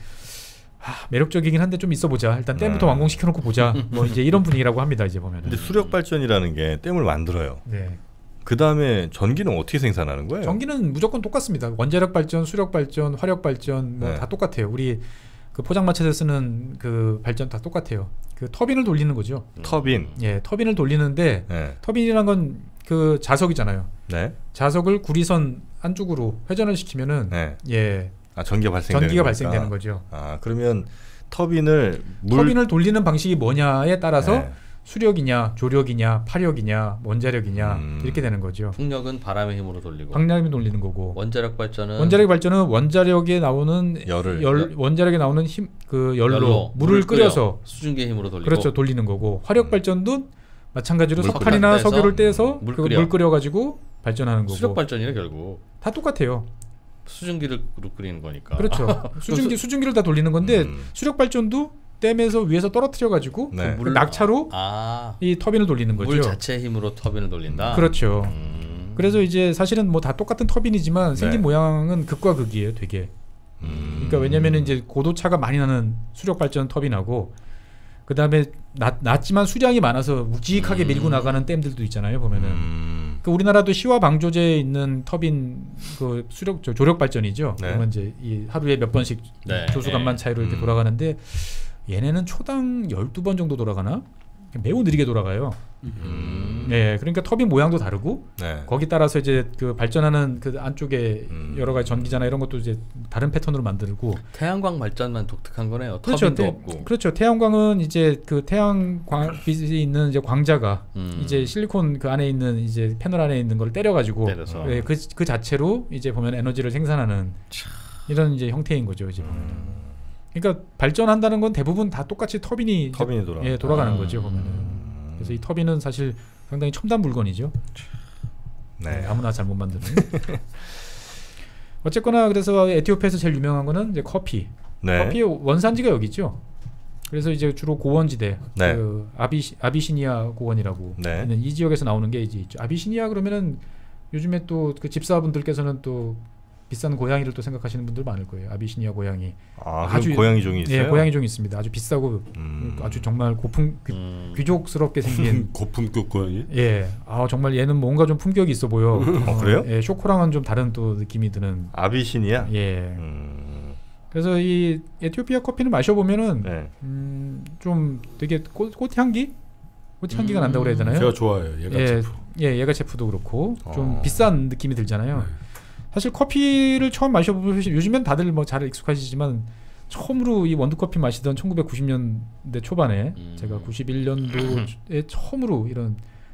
아, 매력적이긴 한데 좀 있어보자. 일단 댐부터 음. 완공시켜놓고 보자. 뭐 이제 이런 분위기라고 합니다. 이제 보면은. 근데 수력 발전이라는 게 댐을 만들어요. 네. 그 다음에 전기는 어떻게 생산하는 거예요? 전기는 무조건 똑같습니다. 원자력 발전, 수력 발전, 화력 발전 뭐 네. 다 똑같아요. 우리 그 포장마차에서 쓰는 그 발전 다 똑같아요. 그 터빈을 돌리는 거죠. 터빈. 예, 터빈을 돌리는데 네. 터빈이란 건 그 자석이잖아요. 네. 자석을 구리선 안쪽으로 회전을 시키면은 네. 예, 아 전기가 발생되는 전기가 거니까. 발생되는 거죠. 아 그러면 터빈을 물 터빈을 돌리는 방식이 뭐냐에 따라서 네. 수력이냐, 조력이냐, 파력이냐, 원자력이냐 음. 이렇게 되는 거죠. 풍력은 바람의 힘으로 돌리고 방향이 돌리는 거고 원자력 발전은 원자력 발전은 원자력에 나오는 열을 열 원자력에 나오는 힘 그 열로, 열로 물을 끓여서 끓여 수증기의 힘으로 돌리고 그렇죠 돌리는 거고 화력 음. 발전도 마찬가지로 물 석탄이나 끓여. 석유를 떼서 물 물, 끓여. 물 끓여가지고 발전하는 거고 수력 발전이네 결국 다 똑같아요. 수증기를 끓이는 거니까. 그렇죠. 수증기 수증기를 다 돌리는 건데 음. 수력 발전도 댐에서 위에서 떨어뜨려 가지고 네. 그 낙차로 아, 이 터빈을 돌리는 거죠. 물 자체의 힘으로 터빈을 돌린다. 그렇죠. 음. 그래서 이제 사실은 뭐 다 똑같은 터빈이지만 생긴 네. 모양은 극과 극이에요, 되게. 음. 그러니까 왜냐면은 이제 고도 차가 많이 나는 수력 발전 터빈하고 그 다음에 낮지만 수량이 많아서 묵직하게 음. 밀고 나가는 댐들도 있잖아요, 보면은. 음. 그 우리나라도 시와 방조제에 있는 터빈 그 수력 저 조력 발전이죠. 네. 그러면 이제 이 하루에 몇 번씩 네. 조수간만 차이로 이렇게 음. 돌아가는데 얘네는 초당 열두 번 정도 돌아가나? 매우 느리게 돌아가요. 음. 네, 그러니까 터빈 모양도 다르고 네. 거기 따라서 이제 그 발전하는 그 안쪽에 음. 여러 가지 전기잖아 이런 것도 이제 다른 패턴으로 만들고 태양광 발전만 독특한 거네요. 그렇죠. 터빈도 태, 없고. 그렇죠. 태양광은 이제 그 태양광빛이 있는 이제 광자가 음. 이제 실리콘 그 안에 있는 이제 패널 안에 있는 걸 때려 가지고 때려서. 네, 그, 그 자체로 이제 보면 에너지를 생산하는 이런 이제 형태인 거죠, 이제 보면. 음. 그러니까 발전한다는 건 대부분 다 똑같이 터빈이 터빈이 돌아. 예, 돌아가는 음. 거죠, 보면은. 음. 그래서 이 터빈은 사실 상당히 첨단 물건이죠. 네. 아무나 잘못 만드는. 어쨌거나 그래서 에티오피아에서 제일 유명한 거는 이제 커피. 네. 커피의 원산지가 여기죠. 그래서 이제 주로 고원지대, 네. 그 아비시, 아비시니아 고원이라고 네. 있는 이 지역에서 나오는 게 이제 있죠. 아비시니아 그러면은 요즘에 또 그 집사분들께서는 또 비싼 고양이를 또 생각하시는 분들 많을 거예요. 아비시니아 고양이. 아, 아주- 아주 고양이 종이 있어요. 예, 고양이 종이 있습니다. 아주 비싸고 음. 아주 정말 고품 귀, 음. 귀족스럽게 생긴. 고품격 고양이? 예, 아 정말 얘는 뭔가 좀 품격이 있어 보여. 어, 그래요? 예, 쇼코랑은 좀 다른 또 느낌이 드는. 아비시니아. 예. 음. 그래서 이 에티오피아 커피를 마셔보면은 네. 음, 좀 되게 꽃, 꽃향기? 꽃향기가 음. 난다고 그래야 되나요? 제가 좋아해요. 얘가 예, 제품. 예, 예가체프도 그렇고 좀 어. 비싼 느낌이 들잖아요. 네. 사실 커피를 처음 마셔보시 요즘엔 다들 뭐 잘 익숙하시지만 처음으로 이 원두커피 마시던 천구백구십 년대 초반에 음. 제가 구십일 년도에 처음으로 이런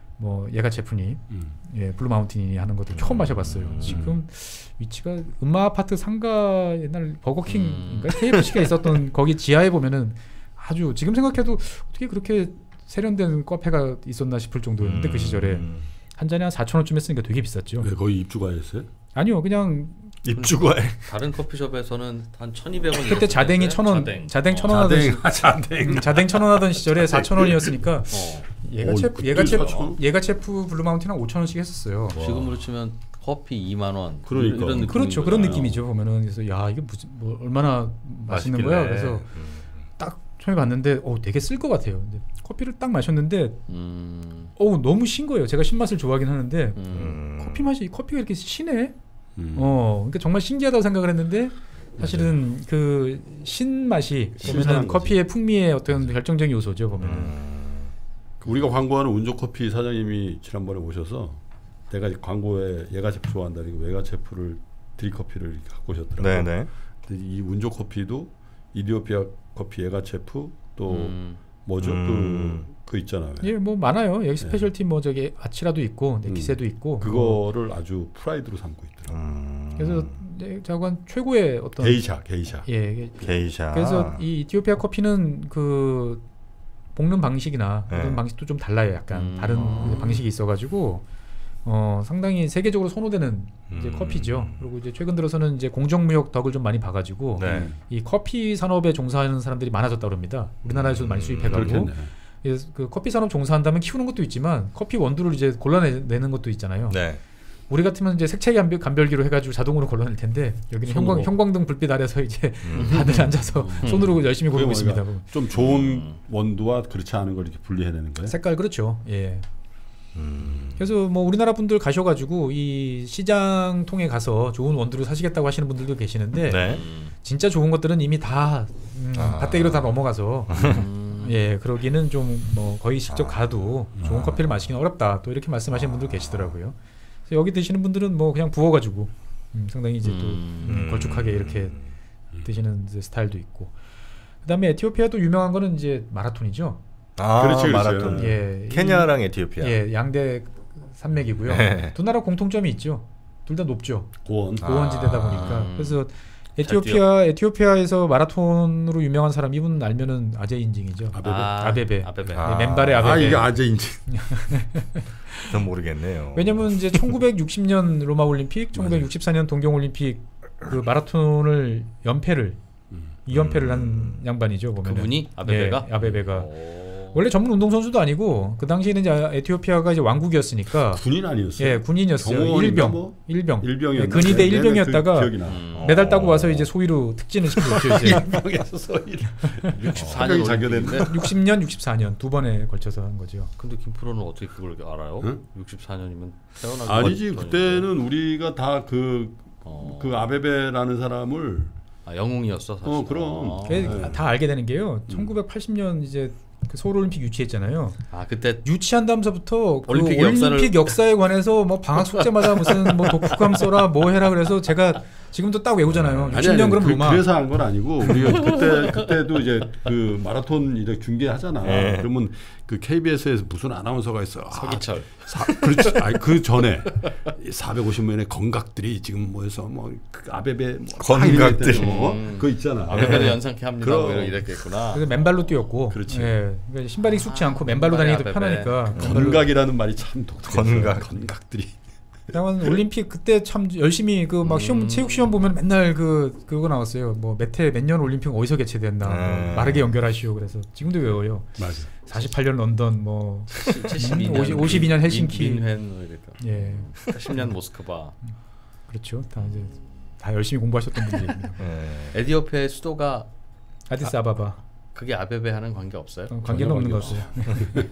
뭐 예가체프니 음. 예, 블루마운틴이 하는 것도 처음 마셔봤어요. 음. 지금 위치가 음마 아파트 상가 옛날 버거킹인가 음. 케이에프씨가 있었던 거기 지하에 보면은 아주 지금 생각해도 어떻게 그렇게 세련된 카페가 있었나 싶을 정도였는데 그 시절에 음. 한 잔에 한 사천 원쯤 했으니까 되게 비쌌죠. 왜 거의 입주가였어요? 아니요, 그냥 입주과에 다른 커피숍에서는 한 천이백 원. 그때 자댕이 천 원, 자댕. 자댕 어. 천 원 하던 시, 자댕. 자댕. 음, 자댕 천 원 하던 시절에 사천 원이었으니까 어. 얘가 오, 체프, 그때 얘가 체프, 사천 원? 얘가 체프 블루마운틴 한 오천 원씩 했었어요. 지금으로 치면 커피 이만 원. 그러니까. 이런 느낌. 그렇죠, 그런 느낌이죠. 보면은 그래서 야 이게 무슨 뭐 얼마나 맛있는 거야. 그래서 음. 딱 처음에 봤는데 어 되게 쓸 것 같아요. 근데 커피를 딱 마셨는데 음. 어 너무 신 거예요. 제가 신맛을 좋아하긴 하는데 음. 음. 커피 맛이 커피가 이렇게 시네. 음. 어 그러니까 정말 신기하다고 생각을 했는데 사실은 그 신맛이 보면은 신선한 커피의 풍미의 어떤 결정적인 요소죠. 보면은 음. 우리가 광고하는 운조커피 사장님이 지난번에 오셔서 내가 광고에 예가체프 좋아한다니까 외가체프를 드립커피를 이렇게 갖고 오셨더라고요. 네네. 근데 이 운조커피도 이디오피아 커피 예가체프 또 음. 뭐죠? 음. 그, 그 있잖아요. 예 뭐 많아요. 여기 스페셜티 뭐 저기 아치라도 있고 네키세도 있고 그거를 아주 프라이드로 삼고 있더라고요. 음. 그래서 네, 자관 최고의 어떤 게이샤, 게이샤. 예 게이샤. 그래서 이 이티오피아 커피는 그 볶는 방식이나 네. 이런 방식도 좀 달라요. 약간 음. 다른 방식이 있어가지고 어, 상당히 세계적으로 선호되는 이제 음. 커피죠. 그리고 이제 최근 들어서는 이제 공정무역 덕을 좀 많이 봐가지고 네. 이 커피 산업에 종사하는 사람들이 많아졌다 그럽니다. 우리나라에서도 많이 수입해가고 그렇겠네. 그래서 그 커피 산업 종사한다면 키우는 것도 있지만 커피 원두를 이제 골라내는 것도 있잖아요. 네. 우리 같으면 이제 색채 감별, 감별기로 해가지고 자동으로 걸러낼 텐데 여기는 손으로. 형광, 형광등 불빛 아래서 이제 음. 다들 앉아서 손으로 열심히 고르고 그리고 있습니다. 우리가 좀 좋은 원두와 그렇지 않은 걸 이렇게 분리해야 되는 거예요. 색깔 그렇죠. 예. 음. 그래서 뭐 우리나라 분들 가셔가지고 이 시장 통에 가서 좋은 원두를 사시겠다고 하시는 분들도 계시는데 네. 진짜 좋은 것들은 이미 다 음, 아. 밭대기로 다 넘어가서 음. 예 그러기는 좀 뭐 거의 직접 가도 좋은 커피를 마시기는 어렵다 또 이렇게 말씀하시는 분들 계시더라고요. 그래서 여기 드시는 분들은 뭐 그냥 부어가지고 음, 상당히 이제 또 음. 음, 걸쭉하게 이렇게 드시는 이제 스타일도 있고 그다음에 에티오피아도 유명한 거는 이제 마라톤이죠. 아, 그렇지, 그렇지. 마라톤. 예, 케냐랑 에티오피아. 예, 양대 산맥이고요. 네. 두 나라 공통점이 있죠. 둘 다 높죠. 고원. 고원지대다 아. 보니까. 그래서 잘 에티오피아 에티오피아에서 마라톤으로 유명한 사람 이분 알면은 아제 인징이죠. 아베베. 아, 아베베. 아베베. 아. 네, 맨발의 아베베. 아 이게 아재인지. 전 모르겠네요. 왜냐면 이제 천구백육십 년 로마 올림픽, 천구백육십사 년 동경 올림픽 그 마라톤을 연패를 이 연패를 한 양반이죠 보면. 그분이 아베베가? 예, 아베베가. 오. 원래 전문 운동 선수도 아니고 그 당시에는 이제 에티오피아가 이제 왕국이었으니까 군인 아니었어요. 예, 군인이었어요. 경호원인가 일병. 뭐? 일병. 일병이었나? 예, 근위대 네, 네, 일병이었다가 그 기억이 나. 음. 메달 따고 와서 이제 소위로 특진을 시켰죠. 이제 일병에서 소위. 육십사 명이 년 장교됐네. 육십 년, 육십사 년 두 번에 걸쳐서 한 거죠. 근데 김프로는 어떻게 그걸 알아요? 응? 육십사 년이면 태어나기 아니지 전인데. 그때는 우리가 다 그 그 어. 아베베라는 사람을 아, 영웅이었어 사실. 어, 그럼. 아, 그게 다 알게 되는 게요. 천구백팔십 년 이제 그 서울 올림픽 유치했잖아요. 아 그때 유치한 다음서부터 그 올림픽 올림픽, 역사를- 역사에 관해서 뭐 방학 숙제마다 무슨 뭐 독후감 써라 뭐 해라 그래서 제가 지금도 딱 외우잖아요. 아니, 육십 년 아니, 그럼 그, 로마. 그래서 한 건 아니고 우리가 그때 그때도 이제 그 마라톤 이제 중계하잖아. 네. 그러면 그 케이비에스에서 무슨 아나운서가 있어. 아, 서기철. 사, 그렇지. 아니, 그 전에 사백오십 명의 건각들이 지금 모여서 뭐그 아베베 뭐 건각들. 뭐 음. 그거 있잖아. 아베베도 연상케 합니다. 그럼. 뭐 이런- 이랬겠구나. 그래서 맨발로 뛰었고. 그렇지. 예. 그러니까 신발이 익숙치 않고 맨발로 맨발의 다니기도 아베베. 편하니까. 맨발로. 건각이라는 말이 참 독특했어. 건각. 건각들이. 그다음은 올림픽 그때 참 열심히 그 막 시험 음. 체육 시험 보면 맨날 그 그거 나왔어요. 뭐 몇 해 몇 년 올림픽 어디서 개최됐나 뭐 음. 마르게 연결하시오. 그래서 지금도 외워요. 맞아. 사십팔 년 런던 뭐 칠십이 년 오십- 오십이 년 헬싱키. 민, 민회 뭐 이랬다. 예. 팔십 년 모스크바. 그렇죠. 다 이제 다 열심히 공부하셨던 분들입니다. 네. 에티오피아의 수도가 아디스 아바바. 그게 아베베 하는 관계 없어요? 어, 관계는 전혀 없는 것 관계 같아요.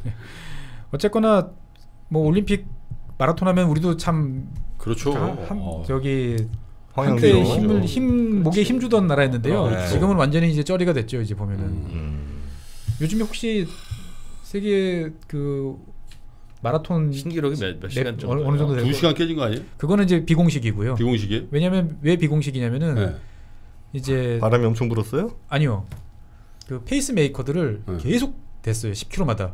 어쨌거나 뭐 올림픽 마라톤 하면 우리도 참 그렇죠. 다 한, 어. 저기 황영조. 한때 힘을 힘 목에 힘 주던 나라였는데요. 어, 네. 지금은 완전히 이제 쩌리가 됐죠. 이제 보면은 음. 요즘에 혹시 세계 그 마라톤 신기록이 몇, 몇 네, 시간 정도? 어느, 어느 정도 두 되고 시간 깨진 거 아니에요? 그거는 이제 비공식이고요. 비공식이? 왜냐하면 왜 비공식이냐면은 네. 이제 바람이 엄청 불었어요? 아니요 그 페이스 메이커들을 네. 계속 댔어요. 십 킬로미터마다.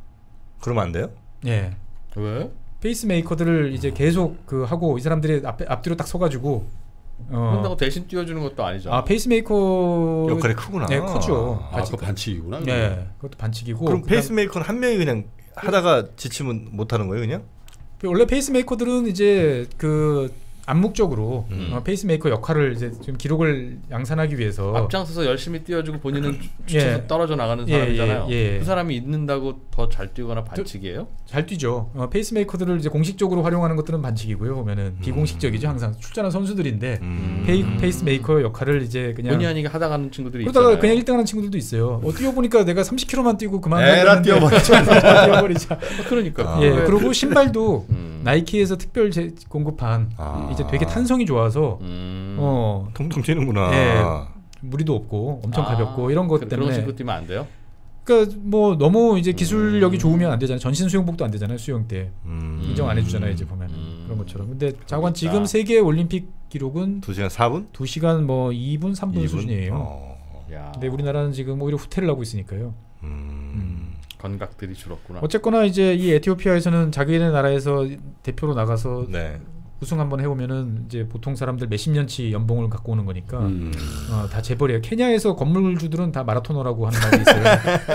그러면 안 돼요? 예. 왜? 페이스 메이커들을 이제 계속 그 하고 이 사람들이 앞에 앞뒤로 딱 서가지고 그런다고 어. 대신 띄워주는 것도 아니잖아. 아 페이스 메이커 역할이 크구나. 네, 크죠. 아, 그 반칙이구나. 네, 그것도 반칙이고. 그럼 그다음- 페이스메이커는 한 명이 그냥 하다가 지치면 못 하는 거예요, 그냥? 원래 페이스메이커들은 이제 그 암묵적으로 음. 어, 페이스메이커 역할을 이제 좀 기록을 양산하기 위해서 앞장서서 열심히 뛰어주고 본인은 주쳐서 예. 떨어져 나가는 예, 사람이잖아요. 예, 예. 그 사람이 있는다고 더 잘 뛰거나 반칙이에요? 잘 뛰죠. 어, 페이스메이커들을 이제 공식적으로 활용하는 것들은 반칙이고요. 보면은 비공식적이죠. 항상 출전한 선수들인데 음. 페이, 페이스메이커 역할을 이제 그냥 본의 아니게 하다 가는 친구들이 그러다가 있잖아요. 그냥 일 등 하는 친구들도 있어요. 어, 뛰어보니까 내가 삼십 킬로미터만 뛰고 에라, 그만뒀는데 뛰어버리자. 뛰어버리자. 그러니까. 아. 예, 왜- 그리고 신발도 음. 나이키에서 특별 제, 공급한 아. 이제 되게 탄성이 좋아서 음. 어, 통통 튀는구나. 예. 무리도 없고 엄청 아, 가볍고 이런 것 그- 때문에 그런 식으로 뛰면 안 돼요? 그러니까 뭐 너무 이제 기술력이 음. 좋으면 안 되잖아요. 전신 수영복도 안 되잖아요. 수영 때 음. 인정 안 해주잖아요. 이제 보면은 음. 그런 것처럼. 근데 자관 그러니까. 지금 세계 올림픽 기록은 두 시간 사 분? 두 시간 뭐 이 분 삼 분 이 분? 수준이에요. 어. 야. 근데 우리나라는 지금 오히려 후퇴를 하고 있으니까요. 음. 건각들이 줄었구나. 어쨌거나 이제 이 에티오피아에서는 자기네 나라에서 대표로 나가서 네. 우승 한번 해오면은 이제 보통 사람들 몇십 년치 연봉을 갖고 오는 거니까 음. 어, 다 재벌이에요. 케냐에서 건물주들은 다 마라토너라고 하는 말이 있어요.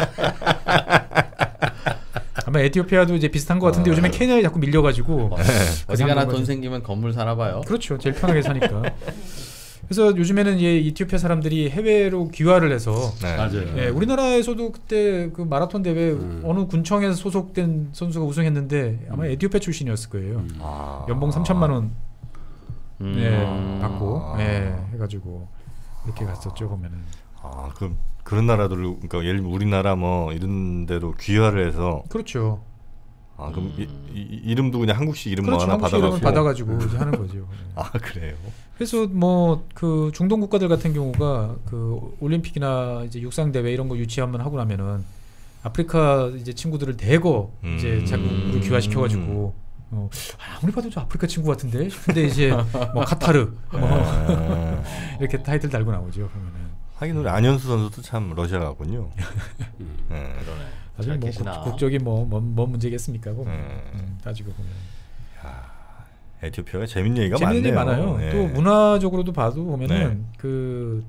아마 에티오피아도 이제 비슷한 것 같은데 어. 요즘에 케냐에 자꾸 밀려가지고 어디 가나 돈 거지. 생기면 건물 사나 봐요. 그렇죠. 제일 편하게 사니까. 그래서 요즘에는 이제 에티오피아 사람들이 해외로 귀화를 해서 네. 맞아요. 예, 우리나라에서도 그때 그 마라톤 대회 음. 어느 군청에서 소속된 선수가 우승했는데 아마 음. 에티오피아 출신이었을 거예요. 음. 아. 연봉 삼천만 원 음. 예, 받고 아. 예, 해가지고 이렇게 갔었죠 보면은. 아, 그럼 그런 나라들 그러니까 예를 들면 우리나라 뭐 이런 데로 귀화를 해서 그렇죠. 아, 그럼 음. 이, 이, 이름도 그냥 한국식 이름 그렇죠. 뭐 하나 한국식 이름을 받아가지고 받아가지고 이제 하는 거죠. 아, 그래요. 그래서 뭐 그 중동 국가들 같은 경우가 그 올림픽이나 이제 육상 대회 이런 거 유치 한번 하고 나면은 아프리카 이제 친구들을 대거 이제 음. 자국으로 귀화시켜가지고 어, 아무리 봐도 저 아프리카 친구 같은데 근데 이제 뭐 카타르 뭐 아. 이렇게 타이틀 달고 나오죠 보면은. 하긴 우리 안현수 선수도 참 러시아 가군요. 음. 네. 그러네. 나중에 잘 뭐 계시나? 국, 국적이 뭐뭔 뭐 문제겠습니까 보면 음. 음, 따지고 보면. 에티오피아가 재밌는 얘기가 재밌는 게 많네요. 많아요. 예. 또 문화적으로도 봐도 보면은 네. 그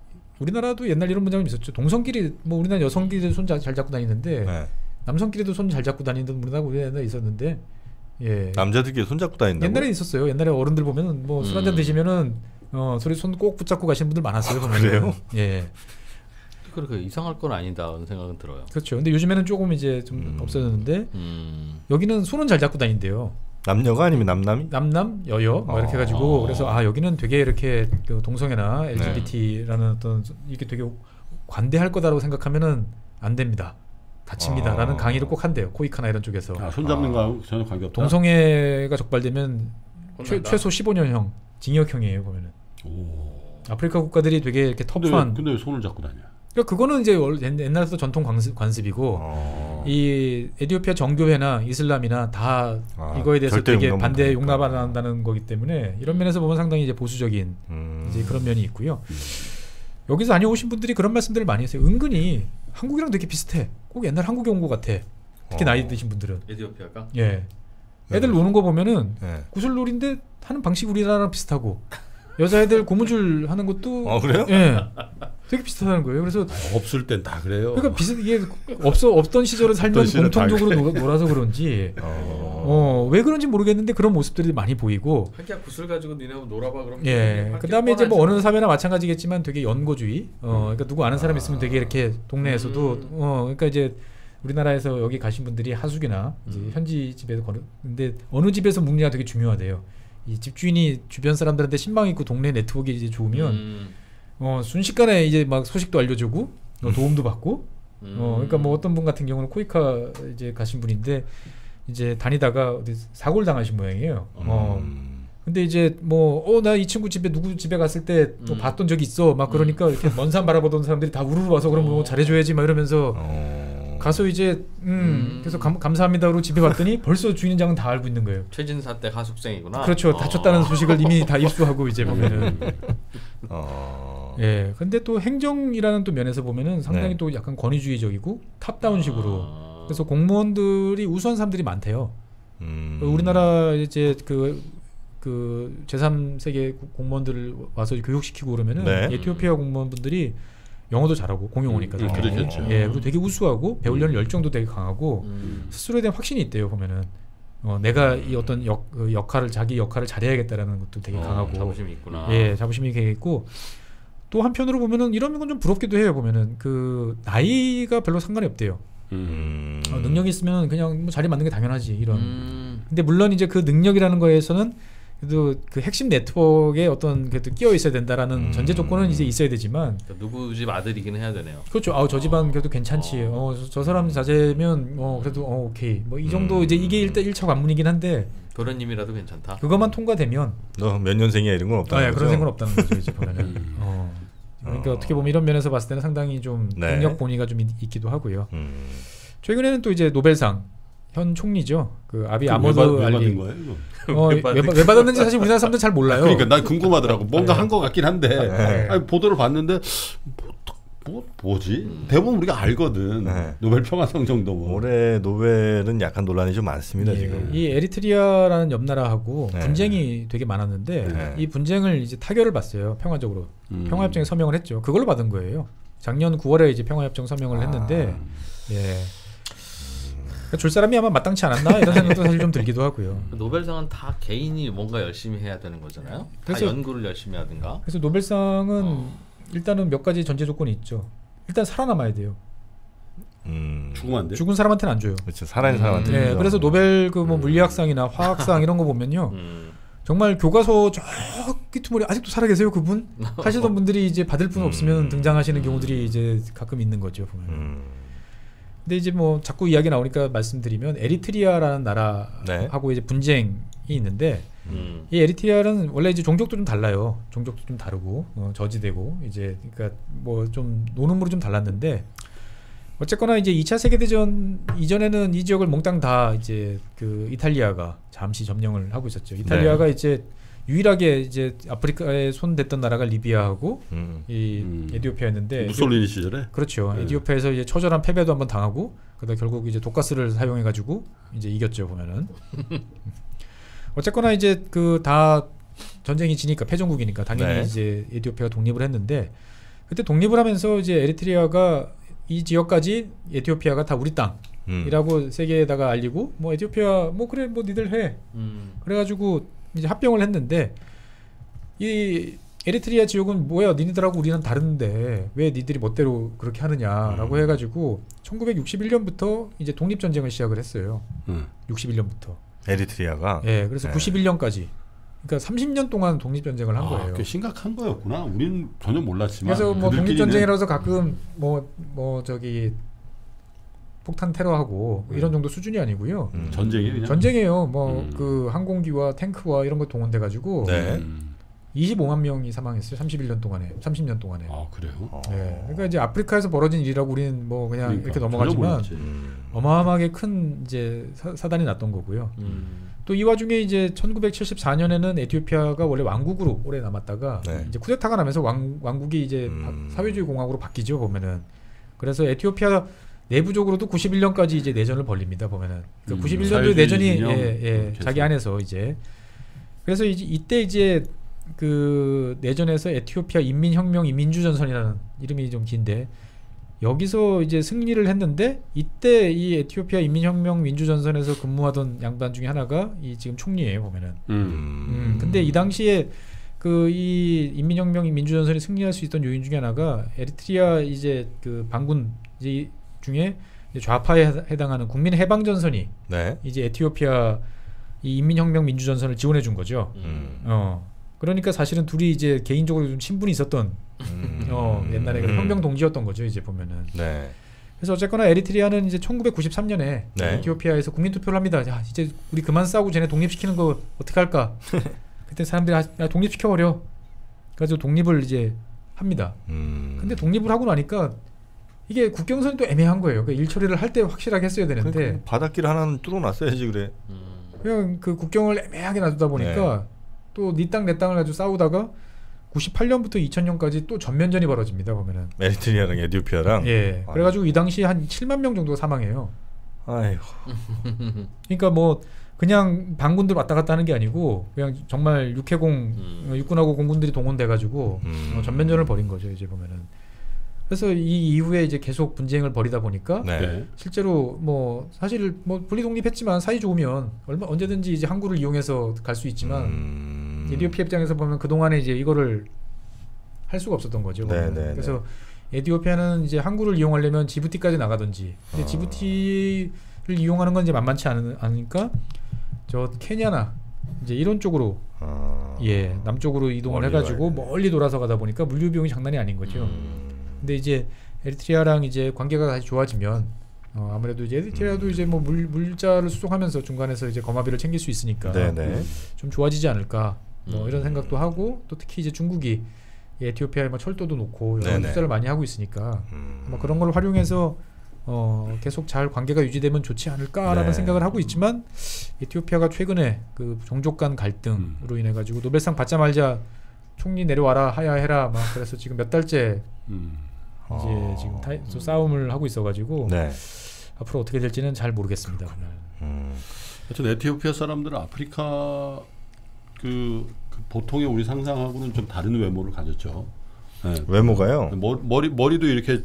우리나라도 옛날 이런 문장이 있었죠. 동성끼리 뭐 우리나라 여성끼리 손 잘 잡고 다니는데 네. 남성끼리도 손 잘 잡고 다니는 문화가 우리나라에 있었는데 예. 남자들끼리 손잡고 다닌다고. 옛날에 있었어요. 옛날에 어른들 보면은 뭐 술 한잔 음. 드시면은 어 소리 손 꼭 붙잡고 가시는 분들 많았어요. 보면은. 그래요? 예. 그렇게 이상할 건 아니다는 생각은 들어요. 그렇죠. 근데 요즘에는 조금 이제 좀 음. 없어졌는데 음. 여기는 손은 잘 잡고 다닌대요. 남녀가 아니면 남남이? 남남 여여 뭐 이렇게 어. 해가지고 그래서 아 여기는 되게 이렇게 그 동성애나 엘지비티라는 어떤 이게 되게 관대할 거다라고 생각하면은 안 됩니다. 다칩니다라는 어. 강의를 꼭 한대요. 코이카나 이런 쪽에서. 아, 손잡는 아. 거하고 전혀 관계없다. 동성애가 적발되면 최, 혼난다. 최소 십오 년형 징역형이에요 보면은. 오. 아프리카 국가들이 되게 이렇게 근데, 터프한. 근데 왜 손을 잡고 다녀? 그러니까 그거는 이제 월- 옛- 옛날부터 전통 관습, 관습이고 어. 이 에티오피아 정교회나 이슬람이나 다 아, 이거에 대해서 절대 되게 용납 반대 못하니까. 용납 안 한다는 거기 때문에 이런 면에서 보면 상당히 이제 보수적인 음. 이제 그런 면이 있고요. 여기서 다녀오신 분들이 그런 말씀들을 많이 했어요. 은근히 한국이랑 되게 비슷해. 꼭 옛날 한국에 온 것 같아. 특히 어. 나이 드신 분들은. 에티오피아가? 예. 애들 네. 노는 거 보면은 네. 구슬놀이인데 하는 방식 우리나라랑 비슷하고 여자애들 고무줄 하는 것도 어, 그래요? 예. 되게 비슷하다는 거예요. 그래서 없을 땐 다 그래요. 그러니까 비슷 이게 없어 없던 시절을 살면 없던 시절에 다 공통적으로 놀, 놀아서 그런지 어. 어, 왜 그런지 모르겠는데 그런 모습들이 많이 보이고 하기야 구슬 가지고 니네 놀아봐 그럼. 예. 그다음에 이제 뭐 어느 사회나 마찬가지겠지만 되게 연고주의. 어, 그러니까 누구 아는 사람 있으면 되게 이렇게 동네에서도 음. 어, 그러니까 이제 우리나라에서 여기 가신 분들이 하숙이나 이제 음. 현지 집에서 거는 근데 어느 집에서 묵느냐 되게 중요하대요. 이 집주인이 주변 사람들한테 신망 있고 동네 네트워크가 이제 좋으면 음. 어, 순식간에 이제 막 소식도 알려주고 어, 도움도 받고 음. 어, 그러니까 뭐 어떤 분 같은 경우는 코이카 이제 가신 분인데 이제 다니다가 어디 사고를 당하신 모양이에요. 어. 음. 근데 이제 뭐 어 나 이 친구 집에 누구 집에 갔을 때 또 음. 봤던 적이 있어. 막 그러니까 이렇게 먼 산 바라보던 사람들이 다 우르르 와서 그럼 뭐 어. 잘해줘야지 막 이러면서 어. 가서 이제 음, 음. 그래서 감, 감사합니다 그러고 집에 갔더니 벌써 주인장은 다 알고 있는 거예요. 최진사 때 하숙생이구나. 그렇죠. 다쳤다는 소식을 이미 다 입수하고 이제 보면은 어. 예. 근데 또 행정이라는 또 면에서 보면은 상당히 네. 또 약간 권위주의적이고 탑다운식으로 아. 그래서 공무원들이 우수한 사람들이 많대요. 음. 우리나라 이제 그, 그 제삼 세계 공무원들을 와서 교육시키고 그러면은 네. 에티오피아 공무원분들이 영어도 잘하고 공용어니까 음, 다. 그렇겠죠. 예, 그리고 되게 우수하고 배우려는 열정도 되게 강하고 음. 스스로에 대한 확신이 있대요 보면은. 어, 내가 이 어떤 역, 그 역할을 자기 역할을 잘해야겠다라는 것도 되게 어, 강하고 자부심이 있구나. 예, 자부심이 되게 있고 또 한편으로 보면은 이런 건 좀 부럽기도 해요 보면은 그 나이가 별로 상관이 없대요. 음. 어, 능력이 있으면 그냥 뭐 자리 맞는 게 당연하지 이런. 음. 근데 물론 이제 그 능력이라는 거에서는 그래도 그 핵심 네트워크에 어떤 그래도 끼어 있어야 된다라는 음. 전제 조건은 이제 있어야 되지만 그러니까 누구 집 아들이긴 해야 되네요. 그렇죠. 아우 저 집안 그래도 괜찮지. 어, 저, 저 사람 자제면 어 그래도 어 오케이. 뭐 이 정도 음. 이제 이게 일단 일 차 관문이긴 한데 도련님이라도 괜찮다. 그것만 통과되면 너 몇 년생이야 이런 건 없다는 아, 예, 거죠? 그런 생각은 없다는 거죠 이제 보면은. 음. 어. 그러니까 어. 어떻게 보면 이런 면에서 봤을 때는 상당히 좀 네. 능력 본위가 좀 있, 있기도 하고요. 음. 최근에는 또 이제 노벨상 현 총리죠. 그 아비 왜, 아머드 받, 왜 받은 알리. 거예요? 이거? 어, 왜 왜, 받은 받- 왜 받았는지 사실 우리나라 사람들 잘 몰라요. 그러니까 난 궁금하더라고. 뭔가 네. 한 것 같긴 한데 네. 아니, 보도를 봤는데 뭐, 뭐 뭐지? 대부분 우리가 알거든. 네. 노벨 평화상 정도면. 올해 노벨은 약간 논란이 좀 많습니다. 예, 지금. 이 에리트리아라는 옆나라하고 네. 분쟁이 되게 많았는데 네. 이 분쟁을 이제 타결을 봤어요. 평화적으로. 음. 평화협정에 서명을 했죠. 그걸로 받은 거예요. 작년 구월에 이제 평화협정 서명을 했는데 아. 예. 줄 사람이 아마 마땅치 않았나 이런 생각도 사실 좀 들기도 하고요. 노벨상은 다 개인이 뭔가 열심히 해야 되는 거잖아요. 그래서- 다 연구를 열심히 하든가. 그래서 노벨상은 어. 일단은 몇 가지 전제 조건이 있죠. 일단 살아남아야 돼요. 음. 죽으면 안 돼? 죽은 사람한테는 안 줘요. 그렇죠. 살아있는 사람한테. 예, 주죠. 그래서 노벨 그 뭐 음. 물리학상이나 화학상 이런 거 보면요. 음. 정말 교과서 저 끄트머리 아직도 살아 계세요 그분? 하시던 분들이 이제 받을 분 음. 없으면 등장하시는 경우들이 이제 가끔 있는 거죠 보면. 음. 근데 이제 뭐 자꾸 이야기 나오니까 말씀드리면 에리트리아라는 네. 나라하고 이제 분쟁이 있는데 음. 이 에리트리아는 원래 이제 종족도 좀 달라요. 종족도 좀 다르고 어, 저지되고 이제 그러니까 뭐 좀 노름으로 좀 달랐는데 어쨌거나 이제 이 차 세계대전 이전에는 이 지역을 몽땅 다 이제 그 이탈리아가 잠시 점령을 하고 있었죠. 이탈리아가 네. 이제 유일하게 이제 아프리카에 손댔던 나라가 리비아하고 음. 이 음. 에티오피아였는데 무솔리니 시절에. 그렇죠. 네. 에티오피아에서 이제 처절한 패배도 한번 당하고 그러다 결국 이제 독가스를 사용해 가지고 이제 이겼죠 보면은. 어쨌거나 이제 그 다 전쟁이 지니까 패전국이니까 당연히 네. 이제 에티오피아가 독립을 했는데 그때 독립을 하면서 이제 에리트리아가 이 지역까지 에티오피아가 다 우리 땅이라고 음. 세계에다가 알리고 뭐 에티오피아 뭐 그래 뭐 니들 해 음. 그래가지고 이제 합병을 했는데 이 에리트리아 지역은 뭐야 니네들하고 우리는 다른데 왜 니들이 멋대로 그렇게 하느냐라고 음. 해가지고 천구백육십일 년부터 이제 독립 전쟁을 시작을 했어요. 음. 육십일 년부터. 에리트리아가. 예, 그래서 네. 구십일 년까지. 그러니까 삼십 년 동안 독립 전쟁을 한 아, 거예요. 꽤 심각한 거였구나. 우리는 전혀 몰랐지만. 그래서 뭐 독립 그들끼리는- 전쟁이라서 가끔 뭐 뭐 저기 폭탄 테러하고 음. 이런 정도 수준이 아니고요. 음. 전쟁이 그냥. 전쟁이에요. 뭐 음. 그 항공기와 탱크와 이런 거 동원돼 가지고 네. 음. 이십오만 명이 사망했어요. 삼십일 년 동안에. 삼십 년 동안에. 아 그래요? 어. 예. 그러니까 이제 아프리카에서 벌어진 일이라고 우리는 뭐 그냥 그러니까, 이렇게 전혀 넘어가지만 몰랐지. 음. 어마어마하게 큰 이제 사, 사단이 났던 거고요. 음. 또 이 와중에 이제 천구백칠십사 년에는 에티오피아가 원래 왕국으로 오래 남았다가 네. 이제 쿠데타가 나면서 왕, 왕국이 이제 음. 바- 사회주의 공화국으로 바뀌죠 보면은. 그래서 에티오피아 내부적으로도 구십일 년까지 이제 내전을 벌립니다 보면은. 그 음, 구십일 년도 사회주의 내전이 진영 예, 예, 이렇게 자기 해서. 안에서 이제 그래서 이제 이때 이제 그 내전에서 에티오피아 인민혁명 민주전선이라는 이름이 좀 긴데 여기서 이제 승리를 했는데 이때 이 에티오피아 인민혁명 민주전선에서 근무하던 양반 중에 하나가 이 지금 총리예요 보면은. 음. 음, 근데 이 당시에 그 이 인민혁명 민주전선이 승리할 수 있던 요인 중에 하나가 에리트리아 이제 그 반군 이제 중에 이제 좌파에 해- 해당하는 국민해방전선이 네. 이제 에티오피아 이 인민혁명 민주전선을 지원해 준 거죠. 음. 어. 그러니까 사실은 둘이 이제 개인적으로 좀 친분이 있었던 음. 어, 옛날에 그 음. 혁명 동지였던 거죠 이제 보면은. 네. 그래서 어쨌거나 에리트리아는 이제 천구백구십삼 년에 네. 에티오피아에서 국민 투표를 합니다. 야, 이제 우리 그만 싸우고 쟤네 독립시키는 거 어떻게 할까? 그때 사람들이 아, 야, 독립시켜 버려. 그래서 독립을 이제 합니다. 음. 근데 독립을 하고 나니까 이게 국경선이 또 애매한 거예요. 그러니까 일 처리를 할 때 확실하게 했어야 되는데 그러니까 바닷길 하나는 뚫어놨어야지 그래. 음. 그냥 그 국경을 애매하게 놔두다 보니까 또 네 땅 내 땅을 가지고 싸우다가 구십팔 년부터 이천 년까지 또 전면전이 벌어집니다 보면은. 에리트리아랑 에티오피아랑. 예. 아유. 그래가지고 이 당시 한 칠만 명 정도가 사망해요. 아이고. 그러니까 뭐 그냥 반군들 왔다 갔다 하는 게 아니고 그냥 정말 육해공 음. 어, 육군하고 공군들이 동원돼가지고 음. 어, 전면전을 벌인 거죠 이제 보면은. 그래서 이 이후에 이제 계속 분쟁을 벌이다 보니까 네. 네. 실제로 뭐 사실 뭐 분리 독립했지만 사이 좋으면 얼마 언제든지 이제 항구를 이용해서 갈 수 있지만 음. 에티오피아 입장에서 보면 그 동안에 이제 이거를 할 수가 없었던 거죠. 네, 보면은. 네, 그래서 에티오피아는 이제 항구를 이용하려면 지부티까지 나가든지. 근데 아. 지부티를 이용하는 건 이제 만만치 않으, 않으니까 저 케냐나 이제 이런 쪽으로 아. 예 남쪽으로 이동을 멀리 해가지고 가야 멀리 돌아서 가다 보니까 물류 비용이 장난이 아닌 거죠. 음. 근데 이제 에리트리아랑 이제 관계가 다시 좋아지면 어, 아무래도 이제 에리트리아도 음. 이제 뭐 물, 물자를 수송하면서 중간에서 이제 거마비를 챙길 수 있으니까 네네. 좀 좋아지지 않을까 뭐 음. 이런 생각도 하고 또 특히 이제 중국이 이 에티오피아에 뭐 철도도 놓고 여러 네네. 투자를 많이 하고 있으니까 음. 뭐 그런 걸 활용해서 어, 계속 잘 관계가 유지되면 좋지 않을까라는 네. 생각을 하고 있지만 에티오피아가 최근에 그 종족 간 갈등으로 인해 가지고 노벨상 받자마자 총리 내려와라 하야해라 막 그래서 지금 몇 달째 음. 이제 지금 타, 또 싸움을 하고 있어가지고 네. 앞으로 어떻게 될지는 잘 모르겠습니다. 음. 하여튼 에티오피아 사람들은 아프리카 그, 그 보통의 우리 상상하고는 좀 다른 외모를 가졌죠. 네. 외모가요? 머, 머리 머리도 이렇게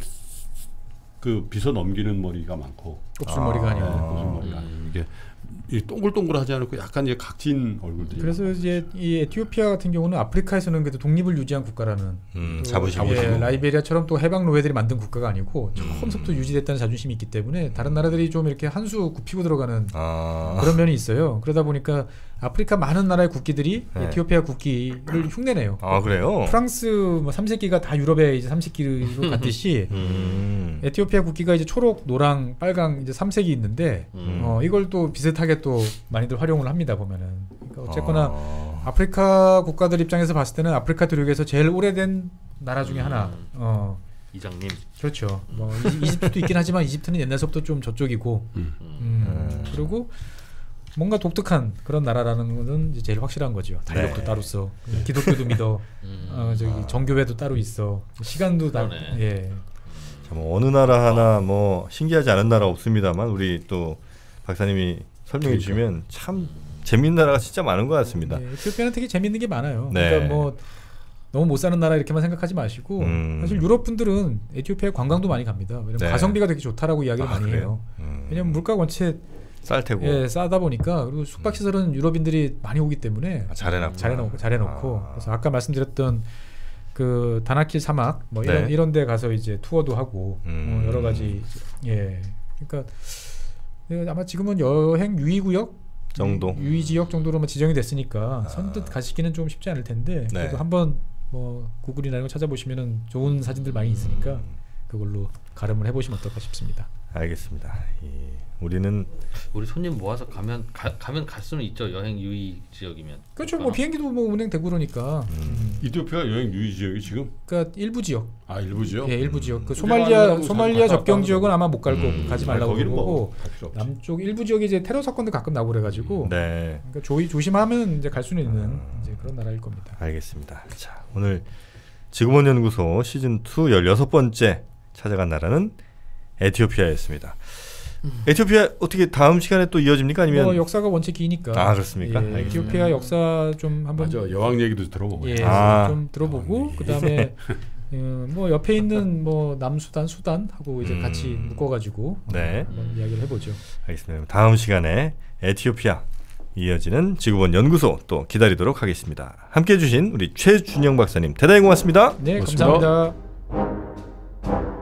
그 빗어 넘기는 머리가 많고. 곱슬머리가 아. 아니고. 네, 곱슬머리가 음. 이게 이 동글동글하지 않고 약간 이제 각진 얼굴들이. 그래서 이제 이 에티오피아 같은 경우는 아프리카에서는 그래도 독립을 유지한 국가라는 음, 또 자부심이 예, 있고. 라이베리아처럼 또 해방 노예들이 만든 국가가 아니고 처음부터 유지됐다는 자존심이 있기 때문에 다른 나라들이 좀 이렇게 한 수 굽히고 들어가는 아. 그런 면이 있어요. 그러다 보니까 아프리카 많은 나라의 국기들이 네. 에티오피아 국기를 흉내내요. 아 그래요? 프랑스 뭐 삼색기가 다 유럽의 이제 삼색기로 갔듯이 음. 에티오피아 국기가 이제 초록, 노랑, 빨강 이제 삼색이 있는데 음. 어, 이걸 또 비슷하게 또 많이들 활용을 합니다 보면은. 그러니까 어쨌거나 아. 아프리카 국가들 입장에서 봤을 때는 아프리카 대륙에서 제일 오래된 나라 중에 하나. 음. 어, 이장님. 그렇죠. 뭐 이- 이집트도 있긴 하지만 이집트는 옛날서부터 좀 저쪽이고. 음. 음. 음, 그리고 뭔가 독특한 그런 나라라는 것은 이제 제일 확실한 거죠. 달력도 네. 따로 써, 기독교도 믿어, 음. 어, 저기 정교회도 따로 있어, 시간도 다, 그러네. 예, 자, 뭐 어느 나라 하나 뭐 신기하지 않은 나라 없습니다만 우리 또 박사님이 설명해 주시면 참 재밌는 나라가 진짜 많은 것 같습니다. 예, 에티오피아는 되게 재밌는 게 많아요. 네. 그러니까 뭐 너무 못 사는 나라 이렇게만 생각하지 마시고 음. 사실 유럽 분들은 에티오피아에 관광도 많이 갑니다. 왜냐면 네. 가성비가 되게 좋다라고 이야기를 아, 많이 그래요? 해요. 음. 왜냐면 물가 원체 쌀 테고 예, 싸다 보니까 그리고 숙박 시설은 유럽인들이 많이 오기 때문에 아, 잘해놨고 잘해놓고 잘해놓고 아. 그래서 아까 말씀드렸던 그 다나킬 사막 뭐 이런 네. 이런데 가서 이제 투어도 하고 음. 어, 여러 가지 예 그러니까 예, 아마 지금은 여행 유의 구역 정도? 유의 지역 정도로만 지정이 됐으니까 아. 선뜻 가시기는 좀 쉽지 않을 텐데 네. 그래도 한번 뭐 구글이나 이런 거 찾아보시면은 좋은 사진들 많이 있으니까 음. 그걸로 가름을 해보시면 어떨까 싶습니다. 알겠습니다. 이, 우리는 우리 손님 모아서 가면 가, 가면 갈 수는 있죠. 여행 유의 지역이면. 그렇죠. 뭐 비행기도 뭐 운행되고 그러니까 음. 이티오피아 여행 유의 지역이 지금 그러니까 일부 지역 아 일부 지역. 예, 일부 지역. 그 음. 소말리아 일반 소말리아 갔다 접경 왔다 지역은 하는 아마 못 갈 거고 음. 가지 아니, 말라고 거기는 그러고 뭐 갈 필요 없지. 남쪽 일부 지역이 이제 테러 사건도 가끔 나고 그래가지고 네 그러니까 조이 조심하면 이제 갈 수는 있는 이제 그런 나라일 겁니다. 알겠습니다. 자 오늘 지구본 연구소 시즌 이 열여섯 번째 찾아간 나라는 에티오피아였습니다. 에티오피아 어떻게 다음 시간에 또 이어집니까 아니면 뭐 역사가 원체 기니까. 아 그렇습니까? 예, 알겠습니다. 에티오피아 역사 좀 한번 맞아 여왕 얘기도 들어보고. 예, 아. 좀 들어보고 그다음에 어, 뭐 옆에 있는 뭐 남수단 수단 하고 이제 음. 같이 묶어가지고 네. 한번 이야기를 해보죠. 알겠습니다. 다음 시간에 에티오피아 이어지는 지구본 연구소 또 기다리도록 하겠습니다. 함께해 주신 우리 최준영 박사님 대단히 고맙습니다. 네, 고맙습니다. 감사합니다.